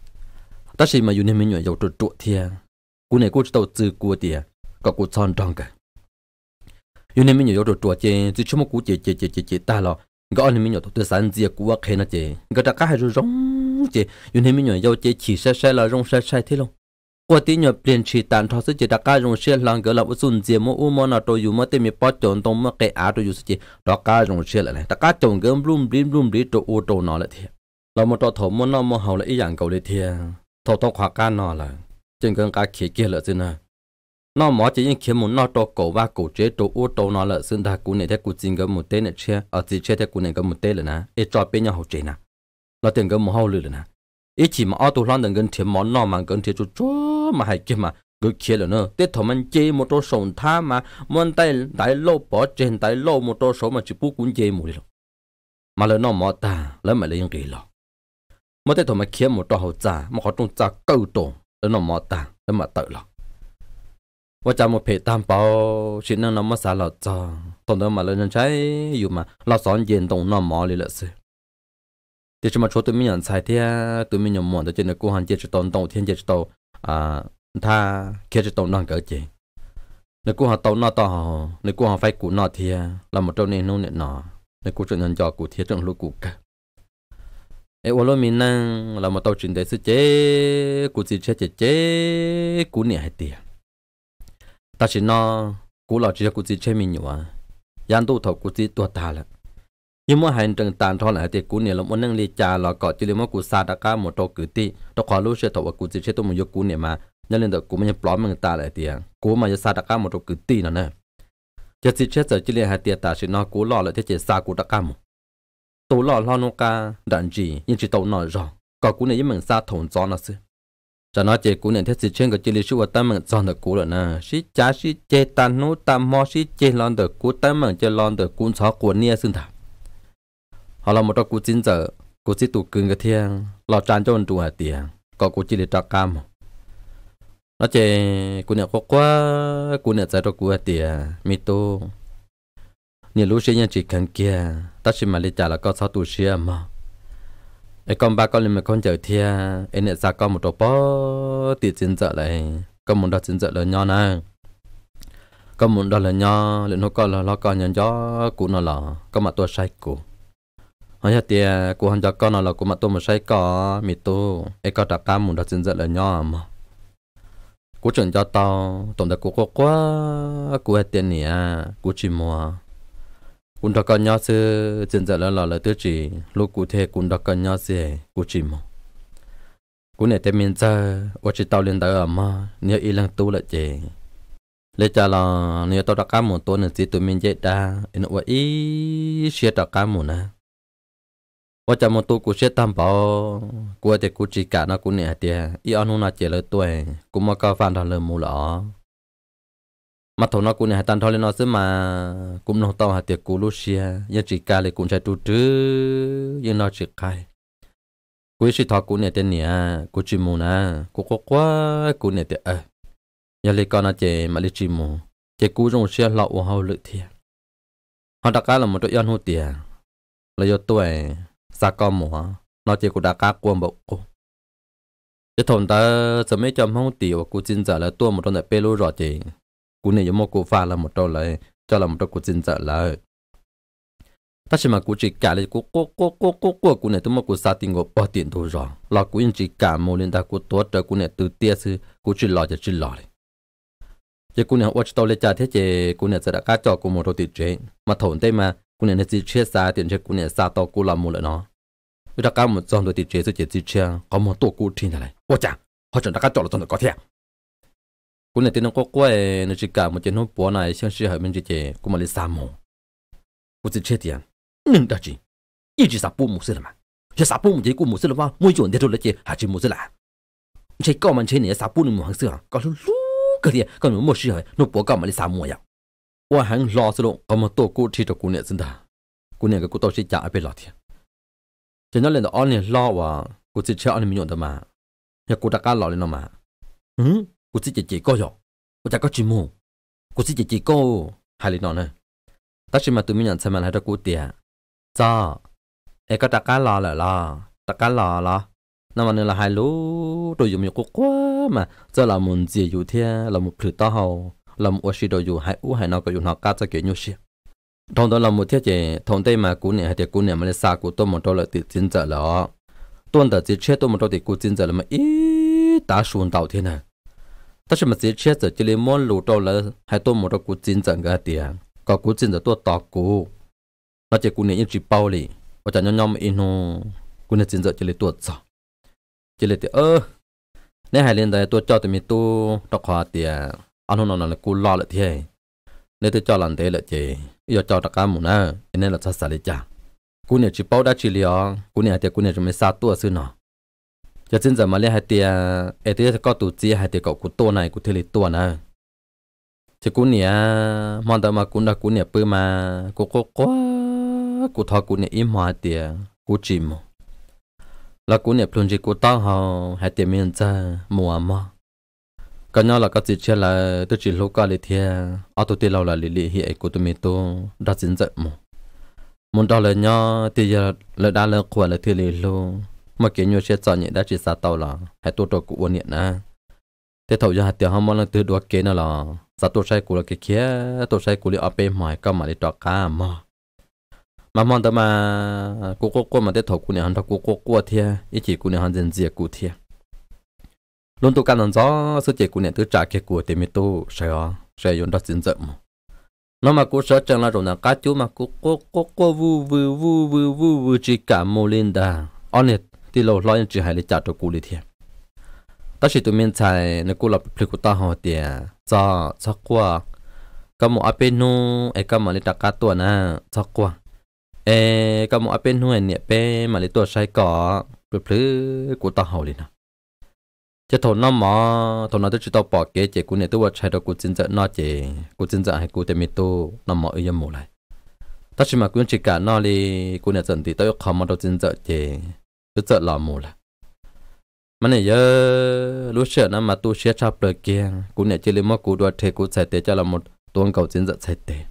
ta chỉ mà dùng nên mình nhảy dầu trộn trộn theo cú này cú chỉ đầu tư cú tiền có cú chọn tròn cả dùng nên mình nhảy dầu trộn trộn chơi chỉ cho một cú chơi chơi chơi chơi chơi ta lo gọi nên mình nhảy đầu tư sản gì cú ở khe nó chơi cái ta cá hay rồi rong chơi dùng nên mình nhảy dầu chơi chỉ sai sai là rong sai sai thế luôn qua tiếng nhảy liền chỉ tàn thọ sự chơi ta cá rong sai là cái là một xuân chơi một u món nào tôi dùng một tên mình bắt chọn tông một cái áo tôi dùng chơi đó cá rong sai lại này ta cá chọn cái blum blum blum blum tôi ô tô nó lại thếเรามาต่อถมมันนอมาเฮาละอีหยังเก่าเลยเทียทอต้องขวาก้านนอละจึงเกินกาเขียเกียละซึนะนอหมอจะยังเขียหมุนนอตอโกว่าโกเจโตโอโตนอละซึ่งถ้ากูเนี่ยถ้ากูจริงก็หมดเต้เนี่ยเชียเอาจีเชียถ้ากูเนี่ยก็หมดเต้เลยนะเอจอเป็นยังเฮาเจนะเราเต็งก็หมอเฮาเลยนะอีchỉ mà auto lon đừng gần thiệp món nọ mà gần thiệp chỗ mà hay kia mà cứ kia là nữa tết thọ mình chơi một tô sồn tha mà muốn tay tay lô bỏ trên tay lô một tô số mà chỉ bút cũng chơi mùi rồi mà lời nọ mọ ta lấy mà lấy những cái lọ mà tết thọ mà kia một tô hậu trà mà họ trong trà câu tổ lấy nọ mọ ta lấy mà tự lọว่าจะมาเพจตามเปล่าชิ้นนั้นเรามาสาเราจอตอนนั้นมาเลยนั่นใช้อยู่มาเราสอนเย็นตรงนอมอเลยละสิเดี๋ยวจะมาโชว์ตัวมีอย่างใส่เที่ยตัวมีอย่างหมอนแต่เจนกูหันเจจะตอนตรงเทียนเจจะโตอ่าถ้าแค่จะตรงนั่งเกิดเจในกูหันโตนอต่อในกูหันไฟกูนอเทียเรามาโตเนี่ยนู่นเนี่ยนอในกูจะเงินจอกูเทียจังลูกกูกะไอ้วันเรามีนั่งเรามาโตจินเดสิเจกูจีเชเจเจกูเนี่ยให้เตียta chỉ nó cú lọ chỉ cú chỉ chơi mình nhiều à, yan tu thầu cú chỉ tua ta là, nhưng mà hành trình tàn thôi lại thì cú này là một năng lý trà là có chỉ là một cú sa đã cả một trâu cử ti đó khó lúc sẽ thầu cú chỉ sẽ tôi một yêu cú này mà nhớ lên được cú mình plot mình ta lại tiền cú mà sa đã cả một trâu cử ti nữa nè chỉ chỉ chết giờ chỉ là hai tiền ta sẽ nói cú lo lại thế chỉ sa cú đã cả một tổ lo lo nó cả đàn gì nhưng chỉ tổ nói rõ có cú này với mình sa thủng gió nó xưa cho nó chỉ cú này thế chỉ trên cái chỉ là số tâm mình chọn được cú rồi nè sĩ cha sĩ chế tan nô tam mò sĩ chế lon được cú tâm mình chế lon được cú chó của nia xương thảm họ là một trong cú chín giờ cú chỉ tụ cưng cái thiêng lò tràn cho anh tụ hạt tiền có cú chỉ để trao cam nó chỉ cú này có quá cú này giải cho cú hạt tiền mi tô nhiều lúc sinh chỉ cần kia ta chỉ mà lấy trả là có sáu tụ xia mà ai con ba con lên mà con chờ thia ai này ra con một tổ bó tiệt chín giờ lại con muốn đó chín giờ là nho nè con muốn đó là nho lên nó con là lo con nhận gió cú nó là con mà tôi sai cú hỏi nhà tiền của hắn cho con nào là của mặt tôi mà say có mì tô ấy có đặc cam muốn đặt chân dậy là nhỏ mà cú chuẩn cho tao tổng được cú quá quá cú hết tiền nè cú chỉ mua cú đặt con nhỏ sư chân dậy là là là tiêu chỉ lúc cú thế cú đặt con nhỏ sư cú chỉ mua cú này tên mình giờ ở chỉ tao lên tới mà nếu y lăng tu lại chị lấy cho là nếu tao đặc cam một tô nữa chỉ tụi mình dễ đa nó ý xia đặc cam một nèว่าจะมาตัวกูเชื่อตามบ่กูแต่กูจีกะนะกูเนี่ยเดียอีอันนู้นน่ะเจเลยตัวกูมาก็ฟันทางเลยมูหรอมาถงนะกูเนี่ยตันทอเลยนอซึมากูนองตอหาเตียกูรู้เชียยังจีกะเลยกูใช้ตูจื้อยังนอจีไข่กูสิทอกูเนี่ยเตียเนี่ยกูจีมูนะกูก็กว่ากูเนี่ยเตียเออยังเลยก่อนนะเจมาเลยจีมูเจกูจงเชียหลอกว่าเฮาเลยเทียเขาตะการละหมดตัวย้อนหูเตียเลยยตัวsa con mỏ nó chỉ có đã cá quần bộ cô cái thằng ta giờ mấy trăm không tiểu cô chính giờ là tua một trong đại pelu rồi chị cô này giống một cô pha là một trong lại cho là một trong cô chính giờ là ta chỉ mà cô chỉ cả lại cô cô cô cô cô cô cô này tôi mà cô sa tiền ngộ bỏ tiền thôi rồi là cô chỉ cả một lên ta cô tốt rồi cô này từ tia sư cô chỉ lo cho chỉ lo đấy chị cô này watch tao lấy trả thế chị cô này sẽ đã cá cho cô một đôi tiền chế mà thằng tây mà cô này chỉ chia xa tiền cho cô này xa tao cô làm một lần nó người ta cá một dòng đôi tiền chế rồi chỉ chia có một tổ cô thiên này ô chà họ chẳng đã cá cho là dòng có thiệt cô này tiền nó có quay nó chỉ cả một chuyện hộp bò này xem xem hỏi bên chị chị cô mà lấy xa mồ cô chỉ chia tiền nhưng đã chỉ ý chỉ xa bù một sự mà chỉ xa bù một cái cô một sự là mỗi chuyện để rồi là chị hả chỉ một sự là chị có mà chị này xa bù một hàng sự có lúc cái gì có một một sự hỏi nó bò có mà lấy xa mồ vậyว่าหันรอสลงก็มาตัวกูที่ตัวกูเนี่ยสินดากูเนี่ยก็กูต้องใช้จ่าไปหลอดเทียฉะนั้นเลยตอนเนี่ยรอว่ากูจะเชื่ออันนี้มีอยู่แต่มาอย่ากูตะการหลอดเลยเนาะมาหืมกูจะจีก็หยอกกูจะก็จิมูกูจะจีก็หายเลยเนาะเนี่ยแต่ชิมาตัวมีอย่างสมัยให้ตัวกูเตียจ้าเอ็ก็ตะการหลอดแหละล่ะตะการหลอดล่ะนั่นมันเนี่ยละหายรู้ตัวอยู่มีกูกว่ามาจะเรามุนจีอยู่เทียเรามุนผืนต่อเฮาlàm ở xí đồ dù hai u hai nó có dùng họ cá cho kiểu như xí, thông đó là một thiết chế thông tây mà cú này hay thì cú này mà lấy xa cú tôi một đôi là tiệt chín giờ là, tuần đó chỉ chết tôi một đôi thì cú chín giờ là mà ít đã xuống tàu thế này, tất nhiên mà chỉ chết giờ chỉ lấy món lúa đôi là hai tôi một đôi cú chín giờ cái tiền, còn cú chín giờ tôi tọt cú, nó chỉ cú này chỉ bao lì, và chẳng nhau nhau mà in hồ, cú này chín giờ chỉ lấy tuột giờ, chỉ lấy thì ơ, nếu hai lên đây tôi cho tụi mình tu đọc hòa tiền anh hôm nào là cô lo lại thế nên tôi cho làm thế là chị giờ cho tất cả một nè nên là sao lại chả cô này chỉ bao đã chỉ liệu cô này thì cô này mới sao tua xưa nọ giờ trên giờ mà lấy hai tia ấy thì có tụ chi hai tia cậu của tua này của thế lịch tua nè thì cô này mong đợi mà cô đã cô này bự mà cô có quá cô thọ cô này im hoa tia cô chìm là cô này plung chỉ cô tao hào hai tia miền cha mùa mà cái nhau là cái gì chứ là tôi chỉ lúc qua lịch thiê ở tôi tiền lâu là lịch lịch hiện của tôi mình tôi đã dính dậy mà muốn đó là nhau thì giờ là đã là qua là thiê lịch luôn mà kiểu như sẽ chọn nhẹ đã chỉ xa tàu là hay tôi tôi cũng ổn nhẹ nè thế thầu giờ tiền không mong là từ đua kế nào là sao tôi sai của là cái kia tôi sai của là ở bên ngoài có mà đi trọ cá mà mà mong đó mà cô cô cô mà thế thầu của này hắn thầu cô cô cô thiê ý chỉ của này hắn dần dần của thiê luôn tôi can gió sự chế của này tôi trả cái của tiền mi tôi sẽ sẽ dùng đó chính dậm nó mà cú sợ chẳng là rồi là cá chú mà cú cú cú cú vu vu vu vu vu vu chỉ cả mồ lên đà anh ấy thì lâu lo chỉ hay để trả cho cú đi thiệt đó chỉ tụi mình xài nếu cú lập lực của ta họ tiền cho cho qua cái một áp bên nu ấy cái mà lấy đặt cá tuổi na cho qua ê cái một áp bên nu này nè bên mà lấy tuổi sai cỏ lực lực của ta họ đi nè chứ thằng nó mà thằng nó tôi chỉ tao bỏ cái chế cú này tôi chạy được cú chính trợ nó chế cú chính trợ hay cú tên mi tô nó mà ở yên mù lại tất nhiên mà cú chỉ cả nó đi cú này dần thì tôi không mà đâu chính trợ chế tôi trợ làm mù lại mà này giờ lúc xưa nó mà tôi sẽ chấp được kia cú này chỉ lấy một cú đua thế cú chạy tế cho là một tuần cầu chính trợ chạy tế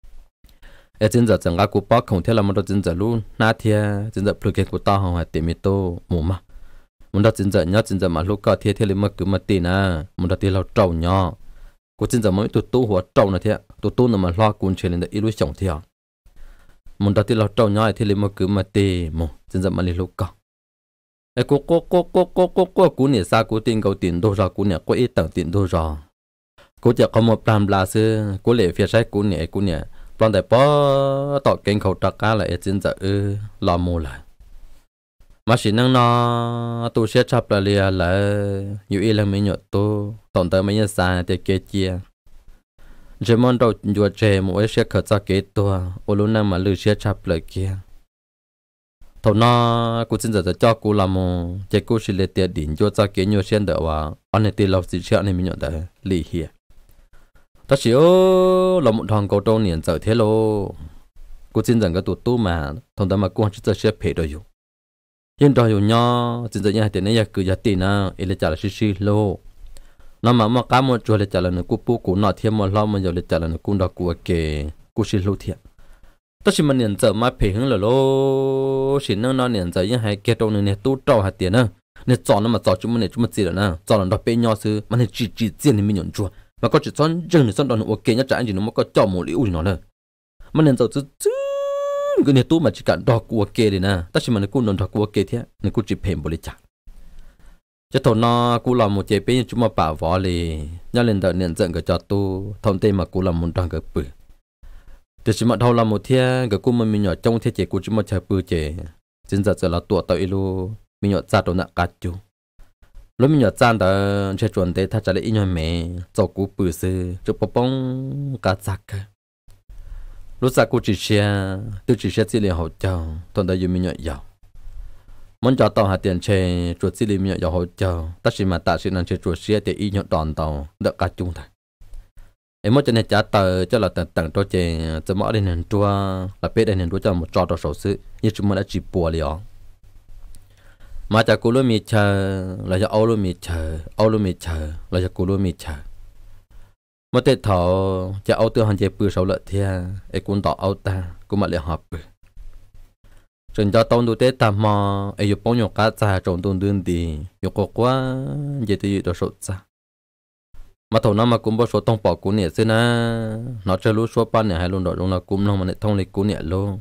ở chính trợ chẳng có cú bỏ không theo là một đâu chính trợ luôn nát thia chính trợ plug của tao không phải tên mi tô mù mà muốn đặt chính giờ nhớ chính giờ mà lúc có thiết thiết lên mà cứ mà tiền à muốn đặt tiền lao trâu nhỏ của chính giờ mới tụt tuหัวtrâu này thế tụt tu nó mà lo cuốn chuyện lên để ít chồng theo muốn đặt tiền lao trâu nhỏ thì lên mà cứ mà tiền mà chính giờ mà lên lúc có ai cố cố cố cố cố cố cố cú này sao cú tiền cầu tiền đâu rồi cú này có ít tầng tiền đâu rồi cú chỉ có một plan là xưa cú lệ phía trái cú này cú này plan đại bỏ tọt kênh khẩu trạc cá lại chính giờ ư lo mua lại mà chỉ năng nó tôi sẽ chấp là lia là nhiều ý là mấy nhựa tôi tổng tới mấy nhà xa thì kia chia chỉ mong đâu vừa trẻ mỗi sẽ khởi ra kế tôi ô lúc nào mà lưu sẽ chấp lại kia thầu nó cũng xin giờ cho cô làm một chỉ cô chỉ lấy tiền đỉnh cho ra kế nhiều xem đỡ và anh ấy tiền lâu gì chuyện này mình nhận được lì hiệp ta chỉ ô là một thằng cầu trâu niên giờ thế lô cô xin rằng cái tụt tu mà thằng ta mà cô chỉ sẽ phê được dùng hiện tại dùng nhau chính giờ nhà tiền này cứ giá tiền à, ele trả là xí xí lô, nó mà mà cá một chỗ ele trả là nó cú pu cú nọ thêm một lo mà giờ ele trả là nó cú đào cú kề cú xí lô thiệt, tất nhiên mình nhận giờ mà phải hướng là lô, xin nó nó nhận giờ như hai cái trong này này tu trâu hạt tiền à, này chọn nó mà chọn chúng mình này chúng mình chỉ là nè, chọn là đọc bên nhau sư, mà này chỉ chỉ tiền thì mình nhận chua, mà có chỉ chọn rừng thì chọn đòn ok nhất trả anh chỉ nó mà có chọn một liu thì nó nè, mà nhận giờ chứ cái này tu mà chỉ cả đọc của kê đi nè, tất nhiên mà nó cũng đọc của kê thế, nó cũng chỉ phèm bồi chặt. Chứ thằng nó cũng làm một chế biến chúng mà bảo võ liền, nhớ lên đợt nhận dẫn cái cho tu, thông tin mà cũng làm một tròn cái bự. Thì chỉ mà thâu làm một thế, cái cũng mình nhỏ trong thế chế cũng chúng mà chơi bự chế, chính giờ giờ là tuổi tới luôn, mình nhỏ ra đồ nặng cá chú. Lúc mình nhỏ ra đó, chơi chuẩn thế, ta trả lại ít nhỏ mẹ, cho cũng bự sư, cho bông bông cá giặc. Lúc sau cô chỉ xe, tôi chỉ xe chỉ liền hỗ trợ, toàn đã dùng mình nhận giàu. Muốn cho tàu hạt tiền chơi, chuột chỉ liền nhận giàu hỗ trợ, tất nhiên mà ta sẽ làm chơi chuột xe để y nhận đòn tàu, đợi cả chung thôi. Em muốn cho nên trả tờ cho là tận tận cho chơi, cho mỗi đến hình chua, là biết đến hình chua cho một trò trò sổ sự, như chúng mình đã chỉ bùa liền. Mà cho cô luôn mi chờ, là cho ô luôn mi chờ, ô luôn mi chờ, là cho cô luôn mi chờ. Mà tết thọ cho áo tư hành chế bự sầu lợi thia, ấy cũng tỏ áo ta cũng mà lại họp bự. Trên cho tông đồ tết tam mò, ấy dục bông nhọc cá trà trộn tông đơn đi, dục có quá dễ tự do sốt ra. Mà thầu năm mà cũng bao số tông bỏ cú nhẹ xí na, nó chơi lú số ban nhẹ hay luôn đó luôn là cũng nó mà lại thông lịch cú nhẹ luôn.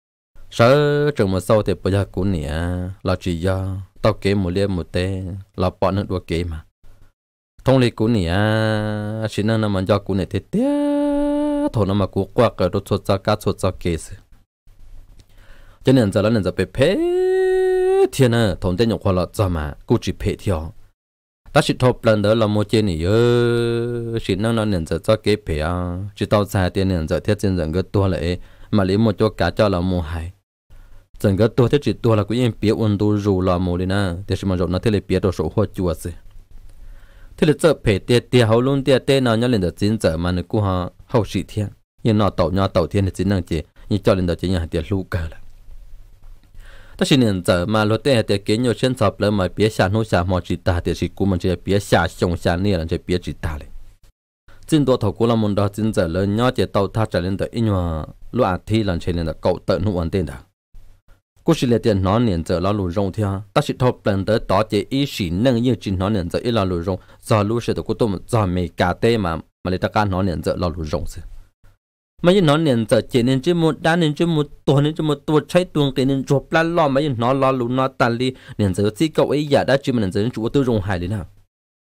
Sợ trường mà sau thì bây giờ cú nhẹ, là chỉ do tao kế một liên một tê, là bọn nó đua kế mà. Thông lý của nè, chỉ năng nằm cho của nè thế thế, thằng nó mà của qua cái đồ sốt ra cá sốt ra kê sự. Cho nên giờ là nên giờ bị phê thiên à, thằng tên nhục hoa lọt ra mà, cô chỉ phê theo. Ta chỉ thộp lần đó là một chuyện này ơ, chỉ năng nó nên giờ cho kê phê à, chỉ tao xài tiền nên giờ thiết trên rằng cái tua lại, mà lấy một chỗ cá cho là mua hại. Rằng cái tua thiết chỉ tua là cũng yên biết ôn đồ rù là mua đi nè, để xem mà rồi nó thế là biết đồ số hoa chua sự. Thế là giờ phải tiệt tiệt hậu luôn tiệt tiệt nào nhớ lên được chính giờ mà nó cũng ha hậu sĩ thiên, nhưng nó tàu nhau tàu thiên thì chính năng chỉ, nhưng cho lên được chỉ nhà tiệt lú cờ là. Ta chỉ nên giờ mà lo tiệt tiệt kiến nhiều trên sập lên mà biết xả nô xả mò chỉ ta tiệt chỉ cũng mình chỉ biết xả xong xả nè là chỉ biết chỉ taเลย. Chínhตัวthầu cũng là một đó chính giờ lên nhau chỉ tàu thắt trở lên được ít nhòa lúc ăn thi là chỉ lên được cậu tự nụ ổn định đó. Cô chỉ là tiền nó niệm giờ là lù rong theo, ta chỉ thâu lần tới đó chỉ ý chỉ nâng như chỉ nó niệm giờ ít là lù rong, giờ lù sẽ được cô tôm giờ mày cả tê mà mà lấy ta can nó niệm giờ là lù rong sự. Mấy nó niệm giờ chỉ nên chỉ một đàn nên chỉ một tuần nên chỉ một tuần cháy tuần cái nên chụp lá lo mấy nó lo lù nó tan đi niệm giờ chỉ cậu ấy giả đã chỉ mình niệm giờ chủ tư rong hài đi nào.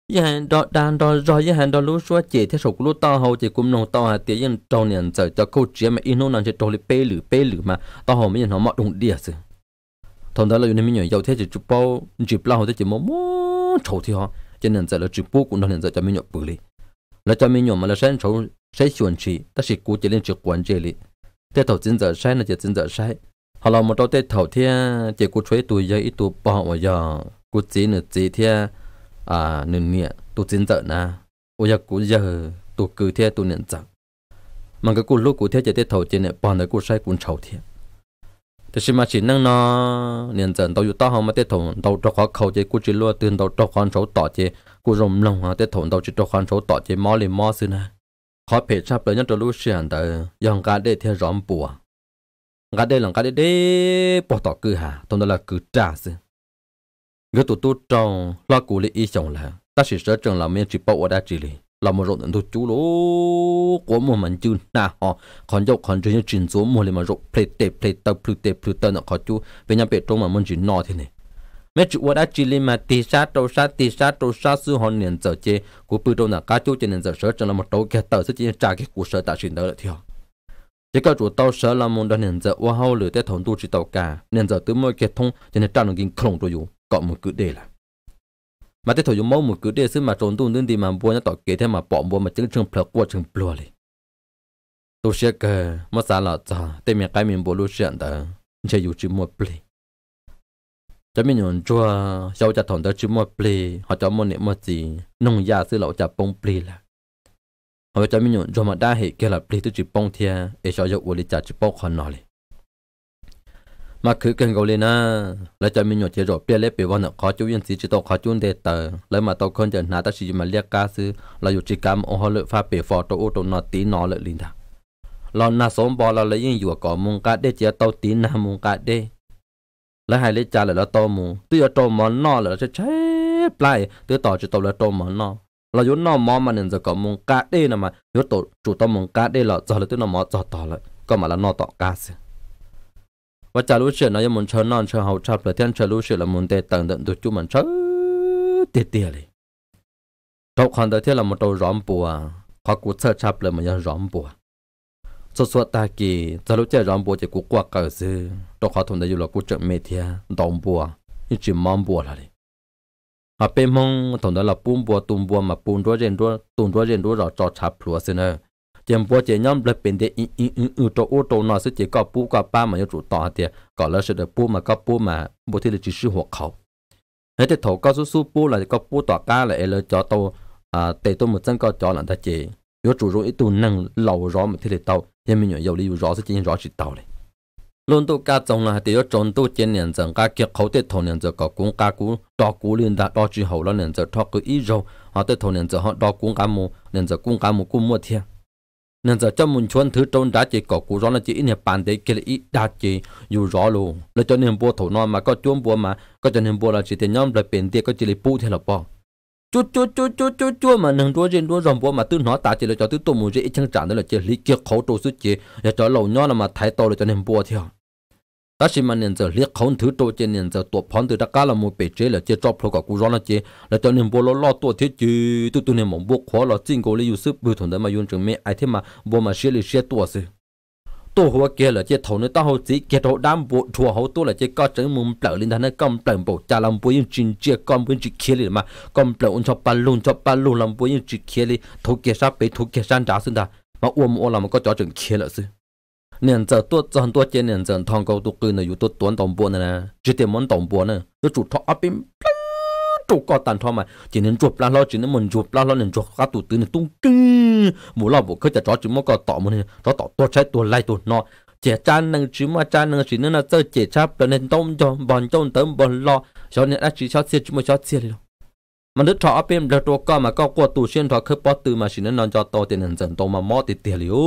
giờ hàng đó đàn đó rồi giờ hàng đó lúa xóa chế theo số lúa to hậu chỉ cũng nông to hạt tiền yên trâu niệm giờ cho câu chuyện mà in nông năng chỉ trâu li bê lử bê lử mà to hậu mấy nó mọt đụng địa sự thằng đó là những mình giàu thế chỉ chụp bao chụp lao thế chỉ mò mò trâu thì họ cho nên giờ là chụp bố cũng đang giờ cho mình nhọ bự li là cho mình nhọ mà là sáng trâu sáng chuẩn chỉ ta chỉ cú chỉ lên chụp quan chế li thế thầu chính giờ sáng là chỉ chính giờ sáng họ làm một đôi thế thầu thế chỉ cú chơi tuổi giờ ít tuổi bao mà giờ cú chỉ nữa chỉ thế à nương nhẹ tu chính giờ na ôi giờ cú giờ tu cứ thế tu nhận giờ mà cái cú lúc cú thế chỉ thế thầu trên này bọn này cú sai cú chầu thếแต่สิมาchỉ năng nó nhận giờ tàuอยู่ต่อเขามาthế thầu tàu cho khó khâu chỉ cú chỉ lúa tiền tàu cho khoan sốต่อchỉ cú rồng lông ha thế thầu tàu chỉ cho khoan sốต่อchỉ mò liền mò xí na khó phê chấpเลยnhất cho lúa xiên tới dòng cá để theo rõm bùa cá để là cá để để bỏ tỏ cứ hà thằng đó là cứ trả xí cái tụt tụt trong lo cú li ý chồng là ta chỉ sợ chồng là miền chỉ bảo ở đây chỉ li là một rộn tụt chú lố của một mình chưa na họ còn dọc còn chơi những chuyện số một liền mà rộn play tape play tape play tape play tape nó khó chú về nhà bể trong mà mình chỉ nọ thế này mấy chú ở đây chỉ li mà tì sát đầu sát tì sát đầu sát sư họ liền giờ chơi của bự đâu là cá chú cho nên giờ sợ chồng là một đầu kia tờ sẽ chỉ trả cái cuộc sợ tại chuyện đó là theo chỉ có chủ tàu sợ là một đơn liền giờ qua hậu lửa tới thằng tu chỉ tàu cả liền giờ tới mỗi kết thông cho nên trang được kinh khổng rồi dù còn một cứ đề là mà tới thời dùng máu một cứ đề xứ mà trốn tu nên đi mà bua nó tỏ kế thế mà bỏ bua mà chứng trưng phật qua trưng plua đi tôi sẽ kể mất giá là cho tên miệng cái miệng bua lưu chuyện đó chỉ dùng chữ một plei cho mình nhận chua sau cho thằng đó chữ một plei họ cho một niệm một gì nông gia xứ lão cho bông plei là họ cho mình nhận cho mà đa hệ kia là plei tôi chỉ bông thia để cho cho uổng trả chữ bông còn nói mà cứ cần gọi lên á lại cho mình nhớ chế rồi bia lép bia vào nó khó chú yên chỉ tao khó chú để tờ lại mà tao không chờ nãy tao chỉ mà liếc cá sư là dù chỉ cam ông họ lợi pha bể phò tao ô tô nó tí nó lợi linh thà lo na sống bò là lấy những dùa cỏ mông cá để chế tao tí na mông cá để lại hai lấy cha lại là tao mông tuy là tao món nó là sẽ chết lại tuy tao chỉ tao là tao món nó là dù nó món mà nên giờ cỏ mông cá để nè mà dù tao chủ tao mông cá để là giờ là tuy nó món giờ tao lại còn mà là nó tao cá sư và trả lúa chuyện nó như muốn chơi non chơi hậu chập là thiên chơi lúa chuyện là muốn để tận tận được chú mình chơi tiệt tiệt đi. Trong khoản đầu tiên là một đầu rõm bùa, họ cũng chơi chập là một nhà rõm bùa. Số số ta kỳ trả lúa chơi rõm bùa chỉ cũng qua cờ sư, trong khoản thùng đấy là cũng chơi mê thia đồng bùa, như chỉ mong bùa là đi. Họ bên mong thùng đó là bún bùa tùng bùa mà bún đua rèn đua tùng đua rèn đua rồi cho chập lúa xin nữa. Chỉ bùa chỉ nhóm là bên để in in in in cho ô tô nó sẽ chỉ có bù có ba mà chủ tỏ thì có là sẽ được bù mà có bù mà bù thì là chỉ sử hộ khẩu. Thế thì thầu có số số bù là có bù tỏ cá là là cho tàu à để tôi một chân có cho là ta chỉ nếu chủ rồi ít tu năng lầu rõ mà thì là tàu thì mình nhớ lý rõ sẽ chỉ rõ chỉ tàu này. Luôn tu cá trồng là thì có trồng tu trên nền dần cá kia khẩu để thầu nền dần có cũng cá cú đo cú liền đã đo chỉ hậu là nền dần thọ cứ ít rồi họ tới thầu nền dần họ đo cũng cá mù nền dần cũng cá mù cũng mua thiệt nên giờ cho mình chuẩn thứ trôn đã chỉ có cú rõ là chỉ ít nhập bàn để kia là ít đã chỉ dù rõ luôn là cho nên bùa thổ non mà có chuông bùa mà có cho nên bùa là chỉ tiền nhóm là tiền tiền có chỉ là bù theo là bao chút chút chút chút chút chút mà nâng đua trên đua rồng bùa mà tư nó ta chỉ là cho tư tụ một ít chân trạng đó là chỉ lý kiệt khẩu đồ xuất chỉ và cho lầu nhỏ là mà thái to là cho nên bùa theo ta chỉ mà nên giờ liếc khẩu thứ trôi trên nên giờ tuột phán từ đất cá là một bể chế là chế cho pro cả cú rõ là chế là cho nên bùa lo lo tuột thế chứ tôi tôi nên mong bùa khó là chính cố lý usip bùa thằng đấy mà dùng trường mẹ ai thế mà bùa mà xé lì xé tuột gì tôi hoa kia là chế thầu nơi tao hậu chỉ kia thầu đám bộ thua hậu tôi là chế có chữ mồm lợn lên thằng nó cầm lợn bộ cha làm bùa những chuyện chia con bùa chỉ kia liền mà cầm lợn cho ba luôn cho ba luôn làm bùa những chuyện kia liền thầu kia sắp bị thầu kia san trả xin ta mà uom uom làm có cho chừng kia là gì nên giờ tôi chọn tôi trên nên giờ thằng câu tôi cứ là อยู่ tôi tuấn đồng bộ này nè chỉ tiền muốn đồng bộ nè tôi chủ thọ áp bên chủ có tàn thọ mà chỉ nên chụp la lo chỉ nên mình chụp la lo nên chụp các tụi tứ nên tung kinh mỗi lần bộ cứ chả chó chỉ muốn có tọ một này chó tọ tôi trái tôi lại tôi nọ trẻ chan năng chỉ mà chan năng chỉ nên là chơi trẻ chắp là nên tông cho bọn trông tấm bọn lo cho nên đã chỉ cho xe chỉ mà cho xe đi mà đứa thọ bên là tôi có mà có qua tù xuyên thọ khớp bó từ mà chỉ nên nói cho tôi tiền dần tôi mà mót thì tiền liu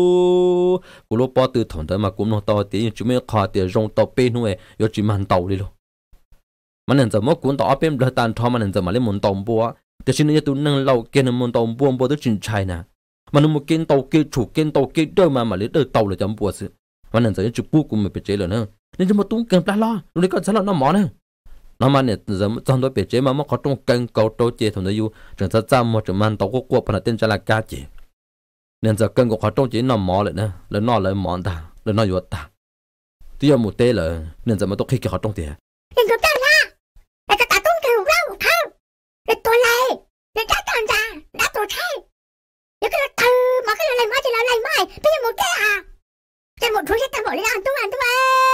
của lúc bó từ thằng đó mà cũng nó to thì chúng mình khó tiền rong tàu bên nuôi rồi chỉ mang tàu đi luôn mà nên giờ mót cũng tàu bên là tàn thọ mà nên giờ mà lấy muốn tàu búa thì xin tôi nâng lâu kia nên muốn tàu búa búa tới chuyện chạy nè mà nó một kiến tàu kia chủ kiến tàu kia đôi mà mà lấy đôi tàu là chấm búa sự mà nên giờ chụp búa cũng mình phải chế rồi nữa nên cho một tung cần plá lo lúc đấy có sao là nó mỏ nữa nó mà nè giờ trong đó bị chế mà mất có trong cân cầu trâu chế thằng nó yêu chẳng sao ra một chừng man tàu có qua phần là tên trả là cá chế nên giờ cân của họ trong chế nó mỏ lại nè lên nó lại mỏ ta lên nó vô ta tuy nhiên một tê là nên giờ mà tôi khi cái họ trong tiền nên tôi ta ra để cái ta tung kêu ra một thằng để tôi lại để cái tao ra đã tôi thấy để cái từ mà cái này mai thì là này mai bây giờ một tê à cái một thứ ta bỏ đi ăn tôi ăn tôi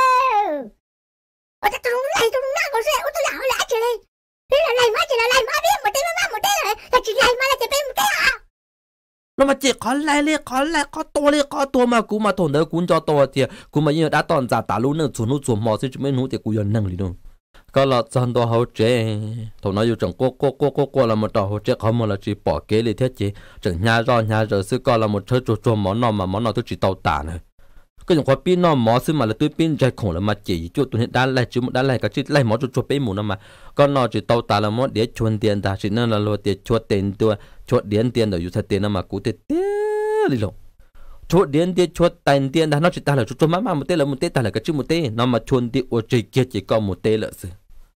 ở đây tôi đúng này tôi đúng nào có xe tôi lão lẽ chơi đi đây là này mai chỉ là này mai biết một tê mà một tê rồi là chỉ này mai là chỉ biết một tê à nó mà chỉ có lại liền có lại có to liền có to mà cú mà thằng đó cú cho to thì cú mà như đã toàn giả tả luôn nữa chuẩn nó chuẩn mò thì chúng mình nói thì cú giờ năng liền luôn có là chân đó hậu chế thằng nó yêu chẳng cô cô cô cô cô là một trò hậu chế không mà là chỉ bỏ kế liền thế chứ chẳng nhà rồi nhà rồi sư coi là một chơi trò trò món nào mà món nào tôi chỉ tàu tả này cái những khoa pin nó mỏ xứ mà là tôi pin chạy khổng là mà chỉ cho tôi hiện đã lại chứ một đã lại cái chứ lại mỏ cho cho bé mù nó mà con nó chỉ tàu tả là mỏ để chuồn tiền ta chỉ nên là lo tiền chuột tiền tôi chuột điên tiền rồi dùng tiền nó mà cú tiền tiền đi luôn chuột điên tiền chuột tiền tiền ta nó chỉ ta là chuột má má một tên là một tên ta là cái chứ một tên nó mà chuồn tiền ở chỉ kia chỉ có một tên là sự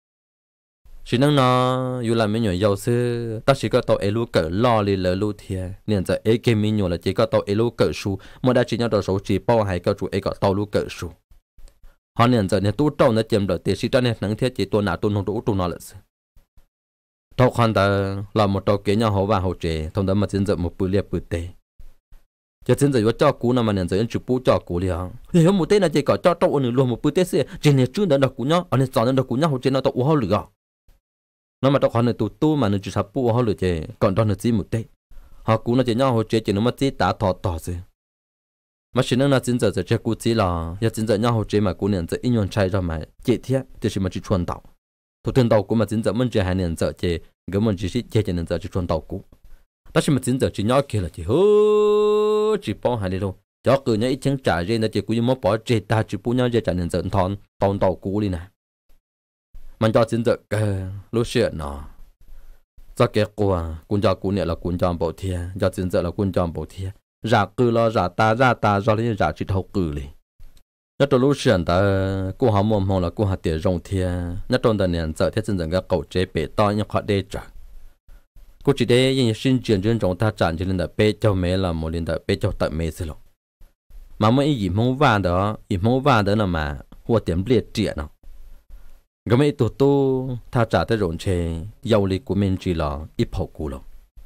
chỉ năng nó dù là mấy nhỏ giàu sư ta chỉ có tàu elu cỡ lo li lỡ lu thiệt nên giờ ấy cái mấy nhỏ là chỉ có tàu elu cỡ su mà đã chỉ nhau đầu số chỉ bao hay có chủ ấy có tàu lu cỡ su họ nên giờ nên tu trâu nó chìm rồi tiền sĩ cho nên nắng thiết chỉ tu nào tu không đủ tu nó là sự tàu khoan ta là một tàu kế nhau hậu và hậu trẻ thông đó mà chính giờ một bữa liệp bữa tê cho chính giờ cho cú nào mà nên giờ anh chụp bút cho cú liền thì hôm một tê là chỉ có cho tàu anh luôn một bữa tê xe trên này chưa đến được cú nhau anh chọn đến được cú nhau hậu trẻ nó tàu u hao lửa nó mà tao còn là tụ tu mà nó chỉ sắp bùa họ lựa chè còn đó là chỉ một tết họ cũng là chỉ nhau họ chế chỉ nó mà chỉ đã thọ thọ rồi mà chỉ năng là chính giờ giờ chế cú chỉ là giờ chính giờ nhau họ chế mà cú nên giờ in yon chạy ra mà chế thiệt thì chỉ mà chỉ chuẩn tàu thủ tướng tàu cú mà chính giờ mình chế hai nên giờ chế cái mình chỉ chỉ chế chỉ nên giờ chỉ chuẩn tàu cú đó chỉ mà chính giờ chỉ nhau kia là chỉ hô chỉ bao hai đi luôn cho cứ nhảy chân trả riêng là chỉ cú như mất bỏ chế ta chỉ bù nhau chế trả nên giờ thon thon tàu cú đi nè mình cho chính được lúc chuyện nó cho cái qua quân cho quân này là quân cho bộ thiê cho chính được là quân cho bộ thiê giả cử lo giả ta giả ta do lấy giả chỉ thâu cử li nhất trong lúc chuyện ta cô họ mồm họ là cô họ tiền rong thiê nhất trong đời này giờ thế chính được cái cầu chế bể to như họ đê trả cô chỉ để những sinh chuyển trên trong ta trả cho nên là bể cho mẹ là một lần là bể cho tận mẹ xí luôn mà mấy gì mông vàng đó gì mông vàng đó là mà hoa tiền liệt triệt nào cái mấy tụi tôi thà trả tới rộn chè giàu lịch của mình chỉ là ít hậu cũ rồi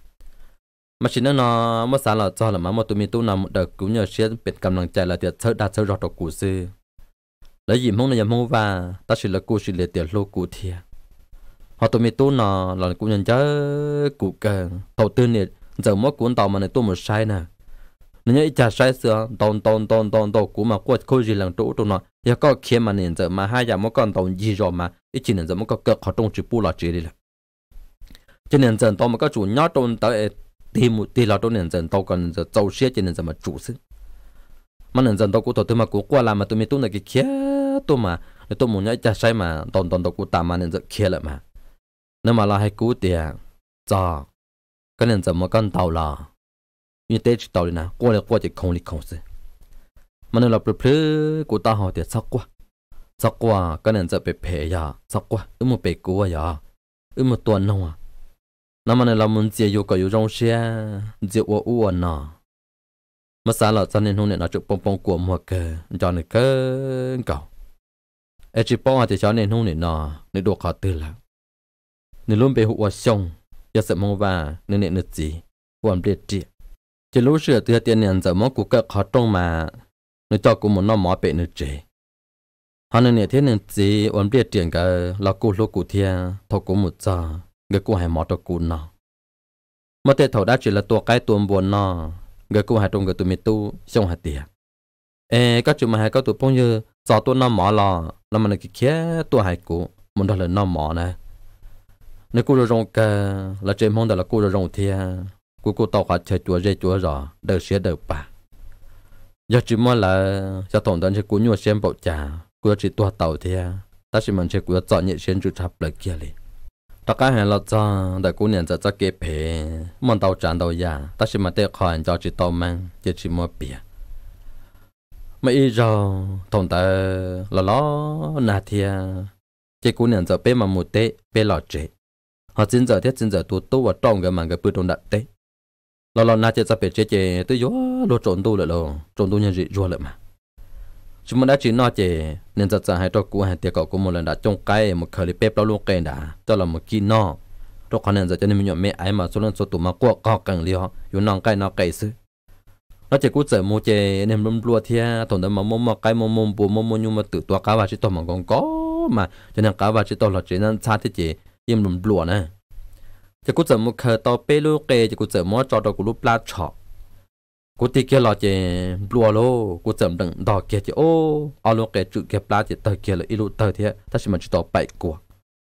mà chỉ nên nó mất sáng là cho là mà một tụi mình tu nằm một đợt cũng nhờ xuyên biệt cầm năng chạy là tiệt sơ đạt sơ rót đầu cũ sư lấy gì mong là nhà mong và ta chỉ là cũ chỉ là tiệt lô cũ thiệt họ tụi mình tu nó là cũng nhận chứ cũ cờ đầu tư này giờ mỗi cuốn tàu mà này tu một sai nè nếu như trả sai sữa tòn tòn tòn tòn tòn cũ mà quật khôi gì lần chỗ tụi nó giờ có khi mà nên giờ mà hai giờ mỗi con tàu gì rồi mà ít chỉ nên giờ mỗi có cực họ trong chỉ bu là chỉ đi là cho nên giờ tàu mà có chủ nhớ trong tới tìm một tí là trong nên giờ tàu còn giờ tàu xe cho nên giờ mà chủ sức mà nên giờ tàu của tụi tôi mà của qua làm mà tụi mình tu là cái kia tôi mà tôi muốn nhớ trả sai mà tòn tòn tàu của ta mà nên giờ kia lại mà nếu mà là hay cũ tiền giờ cái nên giờ mỗi con tàu là như thế chỉ tàu đi nào qua là qua chỉ không đi không gì mà nếu là bự bự của ta họ thì sắc quá sắc quá cái này sẽ bị phê ya sắc quá ư một bị cua ya ư một tuần không à nằm mà này là muốn chơi yêu cái yêu rong xe chơi uo uo nọ mà sao là cho nên hôm nay nó chụp bông bông của một cái cho này cái cầu ai chỉ bông thì cho nên hôm nay nọ để đồ khó từ là nên luôn bị hụt xong giờ sẽ mong và nên nên được gì hoàn biệt trị chỉ lúc sửa từ tiền nhận giờ món của các họ trong mà nó cho cũng một nó mỏ bể nữa chế họ nên nhận thế nên gì ổn biết tiền cả là cô lô cụ thia thầu cũng một giờ người cô hay mỏ cho cô nó mà thế thầu đã chỉ là tua cái tua buồn nó người cô hay trong người tụi mình tu xong hạt tiền ê các chú mà hay có tụi phong như giờ tôi nó mỏ lò là mà cái kia tua hay cô muốn đó là nó mỏ này nếu cô rong cả là trên mong đó là cô rong thia cô cô tàu hoạt chơi chùa dây chùa rõ đời xế đời bà giờ chỉ muốn là cho tổng đơn cho cô nhua xem bộ trà cô chỉ tua tàu thì ta chỉ muốn chơi cô chọn nhẹ xem chú chập lại kia đi tất cả hàng là cho đại cô nhận cho cho kế phê món tàu tràn tàu già ta chỉ muốn để khỏi cho chỉ tàu mang chỉ chỉ mua bia mấy giờ tổng ta là lo nà thì chỉ cú nhận giờ bé mà một tê bé lọt chế họ chính giờ thiết chính giờ tu tu và trong cái mảng cái bữa trong đặt tê lo lo na chế ra bé chế chế tôi gió lo trộn tu lại lo trộn tu nhân dị rùa lại mà chúng mình đã chỉ nói chế nên giờ giờ hai trò cú hai tiệc cậu cũng một lần đã trong cái một khởi bếp bao luôn cái đã cho là một kỹ no cho con nên giờ cho nên mình nhọ mẹ ấy mà số lần số tụ mà qua co càng liềuอยู่นองcái nó cái xứ nó chỉ cú giờ mua chế nên luôn lúa thia thằng đó mà mua mua cái mua mua bùa mua mua nhưng mà tự tua cá và chỉ tao mà còn có mà cho nên cá và chỉ tao là chỉ nên xa thế chế im luôn lúa nè chỉ cú giờ mua khờ tao bê lúa kê chỉ cú giờ mua cho tao cú lúa pla chọ cú tí kia là chế lúa lô cú giờ đừng đỏ kia chế ô ao lúa kê chữ kia pla chế tao kia là ít lúa tao thia ta chỉ mà chỉ tao bảy quả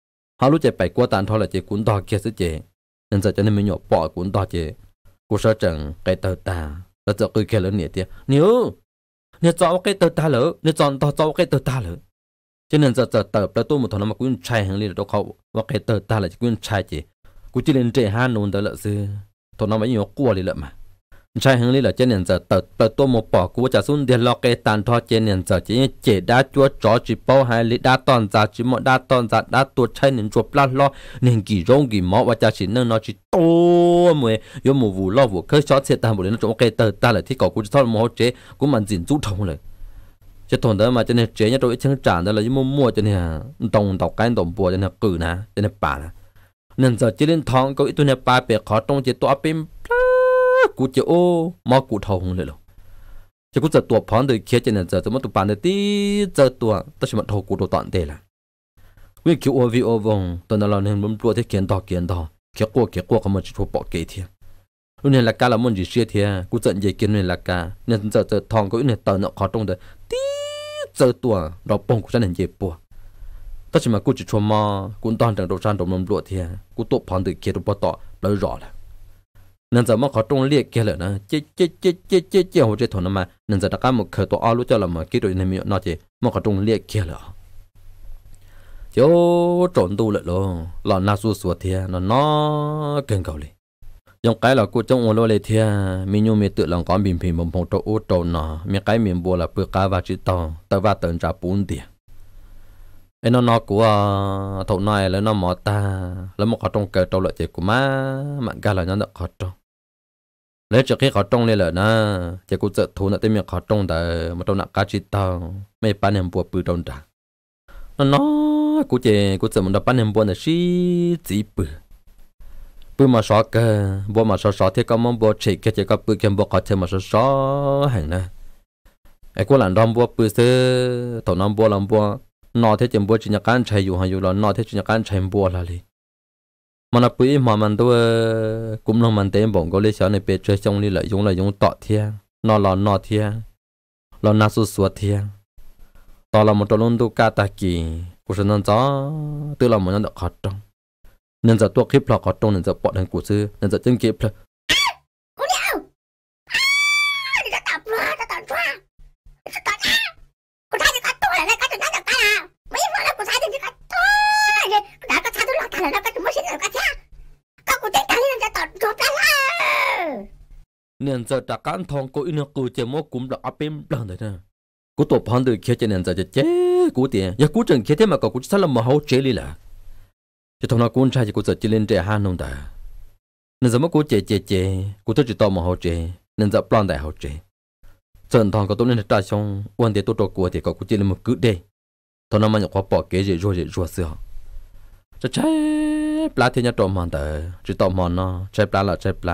họ lúa chế bảy quả tàn thôi là chế cuốn đỏ kia xứ chế nên giờ cho nên mình nhọ bỏ cuốn đỏ chế cú sợ chẳng cái tao taแล้วจะคุยกันแล้วเนี่ยเดียวเนี่ยเนี่ยจะเอาแค่เติร์ตาเหรอเนี่ยจะต่อจะเอาแค่เติร์ตาเหรอฉะนั้นจะจะเติร์แล้วตัวมันทำมากูใช้แห่งนี้เราเขาว่าแค่เติร์ตาเลยกูใช้จีกูจะเล่นเจ้าฮันนู่นเดี๋ยวละสิทำมาไม่ยอมกลัวเลยละมาใช้แห่งนี้แหละฉะนั้นจะเติร์ตัวมันปอกกูจะสุ่นเดียวเราแค่ตันทอฉะนั้นจะจีเจด้าจัวจ่อจีเป้าหายลิด้าตอนจะจีหมดด้าตอนจะด้าตัวใช้หนึ่งจัวปลาล้อหนึ่งกี่ร้องกี่หมอว่าจะสิเนื้อน้อยจีโตมวยยมมูล้อวัวเคยช็อตเสียตามหมดเลยนะจงแค่เติร์ตาเลยที่ก่อกูจะทอดมอเจกูมันจินจุ้ทงเลยจะทนได้มาจะเนี่ยเจ๊เนี่ยโดยเชิงจานได้เลยยิ่งมั่วจะเนี่ยตรงตอกกันตรงบัวจะเนี่ยกือนะจะเนี่ยป่านะนั่นจะจีเล่นทองก็อีตัวเนี่ยปลาเปียกขอตรงจีตัวเป็นกูจะโอ้มอกูทองเลยหรอจะกูจะตัวพร้อมโดยเคียจะเนี่ยจะจะมาตัวปานเดตีเจอตัวแต่ฉันมาโทรกูตัวตอนเดล่ะวิ่งคิวโอวีโอวงตอนนั้นเราเนี่ยมันปลัวที่เขียนต่อเขียนต่อเขียกลัวเขียกลัวเขามาจะทัวปอกเกยเทียรุ่นเนี่ยลักกาเรามันจีเชียเทียกูจะยังกินเนี่ยลักกาเนี่ยจะเจอทองก็เนี่ยตอนเนี่ยขอตรงเดตีเจอตัวเราปงกูจะเนี่ยเจ็บปวดแต่ฉันมากูจะชัวมอกูตอนจากโดนชันโดนมันปลัวเทียกูตัวพร้อมโดยเขียนตัวต่อแล้วรอละนั่นจะมาขอตรงเรียกแกเลยนะเจ๊เจ๊เจ๊เจ๊เจ๊เจ๊หัวใจถอนมานั่นจะตะการมาเคยตัวอ้อรู้เจ้าละมาคิดโดยในมีนอเจมาขอตรงเรียกแกเลยเจ้าโจนดูเลย咯หล่อน่าสู้สวดเทียนน้อเก่งเก่าเลยยังไกลเรากูจ้องโอโลเลยเทียมีโยมีตื่นหลังก้อนบินพิมพ์บนพงโตโอโตนอมีไกลมีบัวละเปลือกกาวาจิตองแต่ว่าเตินจะปูนเดียไอ้น้องนอกูอ่ะถกน้อยแล้วน้องหมอตาแล้วมาขอตรงเกิดตัวละเจกูมามันกันละนั่นขอตรงแล้วจะแค่ขอตรงเลยเหรอนะจะกูจะทูน่ะเต็มมีขอตรงแต่มาตรงนักกาจิตองไม่ปานเห็นบัวปืนตรงจ่าน้อกูเจกูจะมันดับปานเห็นบัวน่ะชี้จีปืนปืนมาสอเกอบัวมาสอสอที่ก็มองบัวเฉกแค่จะก็ปืนแค่บัวขอเธอมาสอสอแห่งนะไอ้กูหลานดอมบัวปืนเสือถอนน้ำบัวลำบัวนอเทจิมบัวจินยาการใช้อยู่หาอยู่แล้วนอเทจินยาการใช้บัวละเลยมันเอาปืนมามันตัวกุมลงมันเต็มบ่งก็เลยเช้าในเปเจอจงนี่แหละยงเลยยงต่อเทียนอหลอนนอเทียหลอนนาสุสวดเทียตอนเราหมดตัวลุ้นตัวกาตากีกูฉันนั่นจ้าตัวเราเหมือนนั่นขอตรงนั่นจะตัวคลิปหลอกขอตรงนั่นจะปอดให้กูซื้อนั่นจะจึงเก็บเลยกูเดียวจะตับรัวจะตัดรัวจะตัดอ่ะกูใช้จะตัดตัวเลยก็จะนั่นจะตายไม่มาแล้วกูใช้จะตัดตัวเลยแต่ก็ใช้ตัวหลอกตายแล้วก็จะไม่ใช่ก็แค่ก็กูเต้นตายนี่จะตัดจบแล้วเนี่ยจะจากการทองกูอินกูจะมั่วกุมเราเอาเป็นเปล่าเลยนะกูตัวพันตัวเขียนเนี่ยจะจะเจ๊กูเตี้ยอย่ากูจังเขียนมาก็กูจะทำละมาเขาเจลี่ละจะทำนักกูใช้จะกูจะเจริญเจ้าฮันนู่นแต่เนี่ยจะมากูเจเจเจกูต้องจะต่อมาเขาเจเนี่ยจะปลอนแต่เขาเจจนทองก็ต้องเนี่ยตาชงวันเดียวตัวตัวกูเดี๋ยวก็กูเจริญมากูเด้ตอนนั้นมันอยากขอปอกเกจรัวจะรัวเสือจะใช้ปลาที่จะต่อมันแต่จะต่อมันเนาะใช้ปลาละใช้ปลา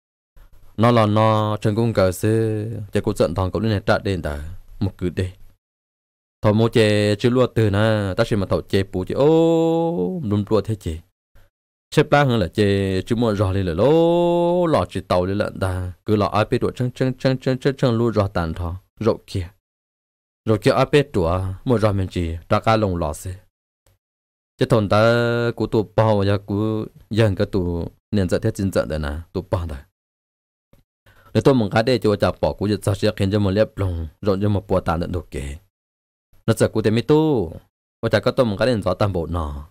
nó là nó chân cũng cờ xưaจะกูgiận thằng cậu này trả đến ta một cứ đi thằng mua chè chưa lúa từ nè ta chỉ mà thầu chè bù chè ô luôn lúa thế chè chè ba hơn là chè chưa mua rò lên là lố lọ chỉ tàu lên lợn ta cứ lọ ai biết đuổi chân chân chân chân chân chân lúa rò tàn thọ rộ kia rộ kia ai biết đuổi mua rò mình chỉ ta cá lồng lọ xưa chứ thằng taกูตัวเปล่าyaกูยังก็ตัวเนี่ยจะเท่จริงจังเลยนะตัวเปล่าเลยnếu tôi muốn cái đây cho chả bỏ cú giật sao sẽ khiến cho một liệp lòng rộn cho một bùa tàn đựng đồ kề nó sợ cú tiền mi tu và chả có tôi muốn cái đến gió tàn bộ nọ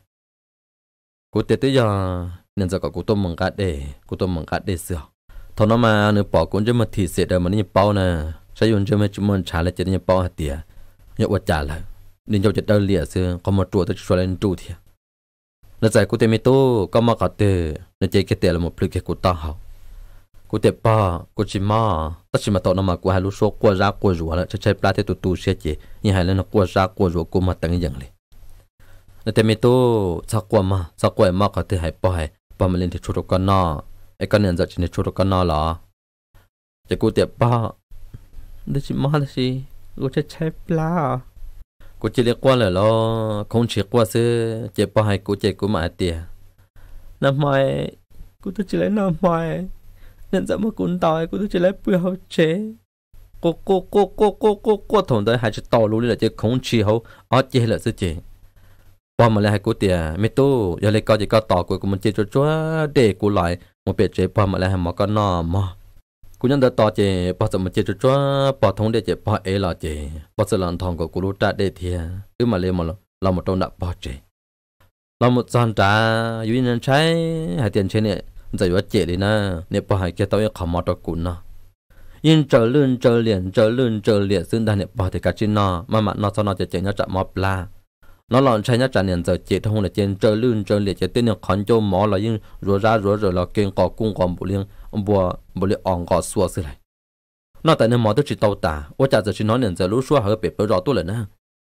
cú tiền tới giờ nên giờ có cú tôi muốn cái đây cú tôi muốn cái đây sửa thằng nó mà nếu bỏ cú cho một thịt sệt rồi mà nó bao nè sẽ dùng cho mấy chúng mình trả lại cho nó bao hạt tiền nhớ vật trả lại nên cho chết đơn liệt xưa có một chuột tới xóa lên trụ thì nó giải cụ tiền mi tô có mà cả tê nó chơi cái tiền là một plug của ta học cụ tiền ba cụ chỉ mà tất chỉ mà tao nó mà cụ hai lúc số qua ra qua rùa là chơi plá thì tụt tụt xe chị nhưng hai lần nó qua ra qua rùa cụ mà tăng dần lên nó tiền mi tô sao qua mà sao qua mà cả tê hai ba hai ba mà lên thì chua con nóไอ้กันเนี่ยจะจินชดกันน่ะล่ะจะกูเตียป้าเดี๋ยวจิมาเลยสิกูจะใช้ปลากูจะเรียกว่าเลยล่ะคงเชื่อว่าซื้อเจ็บป้าให้กูเจ็บกูมาเตียน้ำไม่กูต้องจะเล่นน้ำไม่เนี่ยจะมากุนตายกูต้องจะเล่นเปลือกเชกูกูกูกูกูกูกูถงได้ให้จะต่อรู้เลยจะคงเชื่อเขาอ๋อเจ๊เลยสิเจ๊ป้ามาเลยให้กูเตียไม่ตู้อย่าเลยก็จะก็ต่อกูกูมันเจ็บจั่วเด็กกูไหลmột bề chế bỏ mà lại hàng mà con nọ mà cú nhân đó to chế bỏ giờ mà chế cho bỏ thông để chế bỏ ấy là chế bỏ sự làm thòng của cú lúa trả để thì cứ mà lên mà là một trong đã bỏ chế là một gian trả duy nhân trái hai tiền trên này giải quyết chế đi nè nếu bỏ hai cái tao yêu không mất được cú nọ yên trở lươn trở liền trở lươn trở liền xưng đàn nếu bỏ thì cả trên nọ mà mà nó sau nó chế chế nó trả móp la nó lọn trái nhất trả tiền giờ chế thông là trên chơi lươn chơi liệt chế tên là khán châu mỏ là nhưng rồi ra rồi rồi là kênh cỏ cung cỏ bù liên bùa bù liên ong cỏ xua xí lại nó tại nên mỏ tôi chỉ tàu tả tôi chả giờ chỉ nói nên giờ lú xua hơi bể bể rõ tôi lên nè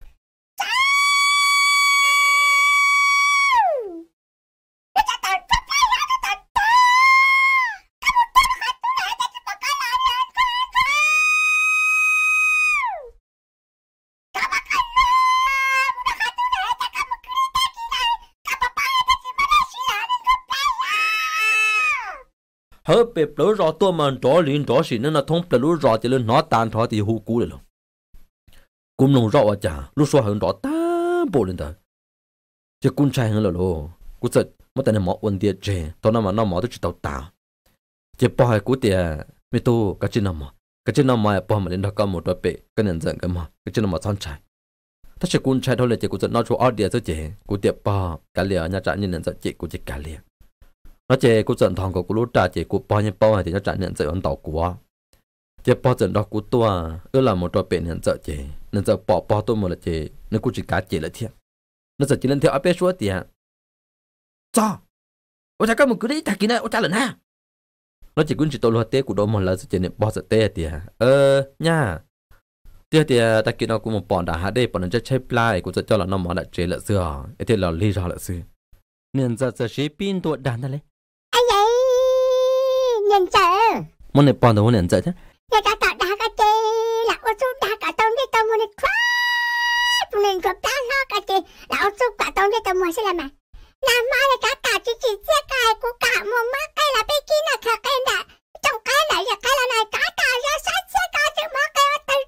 hơi bể lỡ rõ tôi mà rõ liền rõ xí nên là thông bể lỡ rõ thì lên nó tàn thọ thì hú cúเลยluôn cũng nông rõ à chả lúc xóa hơn rõ ta bộ lên đời chứ cũng trai hơn là luôn cũng sợ mất tay mỏ ổn địa chè tao nào mà nó mỏ tôi chỉ tao tao chỉ bỏ hai cú tiền mấy tu cái chuyện nào mà cái chuyện nào mà bỏ mà lên đó có một đôi bể cái nhận dạng cái mà cái chuyện nào mà son trai ta chỉ cũng trai thôi là chỉ cũng sợ nó cho ở địa thôi chè cú tiền bỏ cái liền nhà trả như nhận dạng chỉ cũng chỉ cái liền nó chế cú trận thằng của cú lúa trà chế cú bao nhiêu bao thì nó trả nhận sự ấn tàu của chế bao trận đó cú tua ư là một trò bể nhận sợ chế nhận sợ bỏ bao tôi một là chế nên cú chỉ cá chế là thiệt nó sợ chỉ lên theo áp số tiền cho ôi cha cái một cứ đấy thằng kia này ôi cha lần ha nó chỉ cũng chỉ tôi lo té của đồ một là chế nên bao sợ té tiền ờ nha tiếc tiền ta kia nó cũng một bọn đã hạ đây bọn nó chơi chơi play cũng cho là nó món đã chế là xưa ấy thì là lý do là xưa nên giờ giờ sẽ pin tuổi đàn đấy ai vậy nhận sợ món này bọn đâu nhận sợ chứ nhà cả cả đã cả chê là ô số đã cả tông đi tông này quá tụi nên gặp đã nó cả chê là ô số cả tông đi tông mà sẽ làm mà làm mà là cả cả chỉ chỉ chia cái của cả một má cái là bên kia là cả cái đã trong cái này là cái là này cả cả ra sát chia cái chứ má cái là từ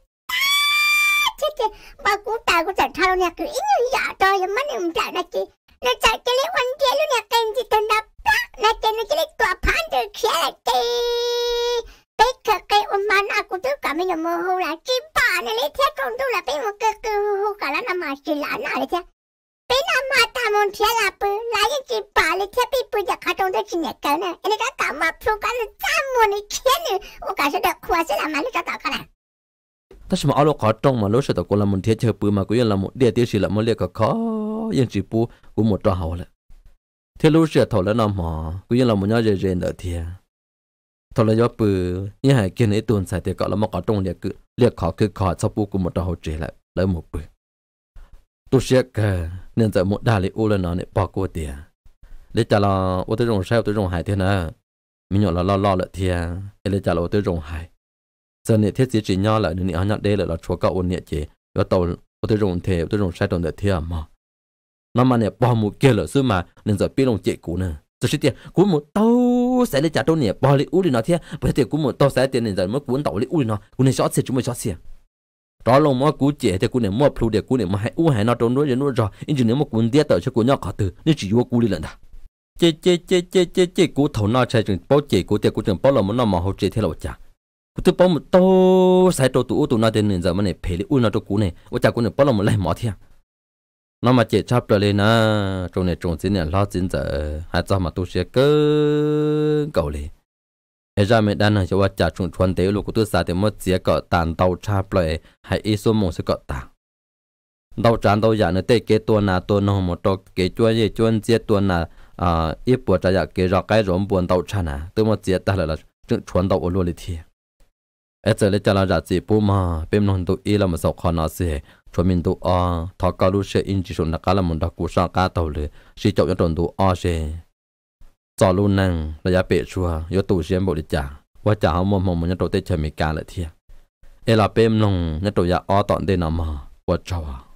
chứ chứ bà cũng tao cũng chẳng thao nha cứ ít như vậy thôi mà nem trả là chị nó chạy cái lấy quan kia luôn nè kênh gì tên đập nó trên nó chỉ lấy tòa phán từ kia là chị bây giờ cái ôm man à cũng tức cả mình là mơ hồ là chim bà này lấy thiết trong tôi là bây một cái cái hồ cả là nằm mà chỉ là nào đấy chứ bây nằm mà ta muốn thiết là bự là những chim bà lấy thiết bị bự giờ cả trong tôi chỉ nhặt cái này anh cái cả mà phụ cả là cha muốn đi thiết nữa ô cả sẽ được khoa sẽ làm ăn cho tao cái này ta chỉ mà alo khó trong mà lúc sau tao cũng là một thiết chơi bự mà cũng là một địa tiêu chỉ là một liệt cả khó yên chỉ bu cũng một trò hậu lại thế lúc sau thầu là nằm mà cũng là một nhau rèn rèn đỡ thiệt thầu là do bự như hai kia này tuần sai thì gọi là một cái trong liệt cứ liệt khó cứ khó sau bu cũng một trò hậu chế lại lấy một bự tôi sẽ cái nên giờ một đà lấy u lên nó này bỏ qua tiền để trả là ô tôi dùng sao tôi dùng hai thế nào mình nhỏ là lo lo lại thiệt để trả là ô tôi dùng hai giờ này thiết chỉ nhau lại nên anh nhận đây là chúa cậu ôn nhẹ chế do tàu ô tôi dùng thế tôi dùng sai đồng để thiệt mà nó mà này bỏ một kia là xưa mà nên giờ biết lòng chế cũ nè giờ sẽ tiền cũ một tàu sẽ lấy trả đâu nè bỏ lấy u đi nó thiệt bởi tiền cũ một tàu sẽ tiền nên giờ mới cuốn tàu lấy u đi nó cũ này xót xe chúng mình xót xe đó lòng mua cũ chế thì cũ này mua plu để cũ này mà hay u hay nó trốn đối với nó rồi nhưng chỉ nếu mà cuốn tiết tờ cho cũ nhau cả từ nên chỉ vô cũ đi lần đó chế chế chế chế chế chế cũ thầu nó chạy chừng bao chế cũ tiền cũ chừng bao lòng nó mà hậu chế thế là chả cũ tôi bao một tàu sai tàu tụ tụ nó tiền nên giờ mà này phê lấy u nó cho cũ này u chả cũ này bao lòng một lại mỏ thiệt nó mà chế chấp rồi lên á trong này trong chính này lo chính giờ hay cho mà tôi sẽ cơ cầu liền bây giờ mình đang nói cho trả trùng thuần tế lúc của tôi xài thì mất chỉ có tàn tàu chấp rồi hay ít số mong sẽ có tàn đầu tràn đầu giả nữa tê kế tua nào tua nó một trò kế chua gì chuan chia tua nào à ít bữa trái giả kế rõ cái rộn buồn đầu tràn à tôi một chia ta là là chuyện chuẩn đầu luôn đi thì ấy giờ lấy cho là giả gì bố mà bên non tụ y là một số khó nói gì cho mình tụ o thọ cao lúc sẽ in chỉ số là cá là một đặc cú sao cá tàu lưới chỉ chọn cho tuần tụ o sẽ cho luôn năng là giá bể chua yếu tụ xem bộ đi trảว่าจะเอาหมดหมดมันจะโตเตเชมิกาเลยทีเอลาเป้มลงจะโตยาอ้อตอนเดนอมาว่าจ้า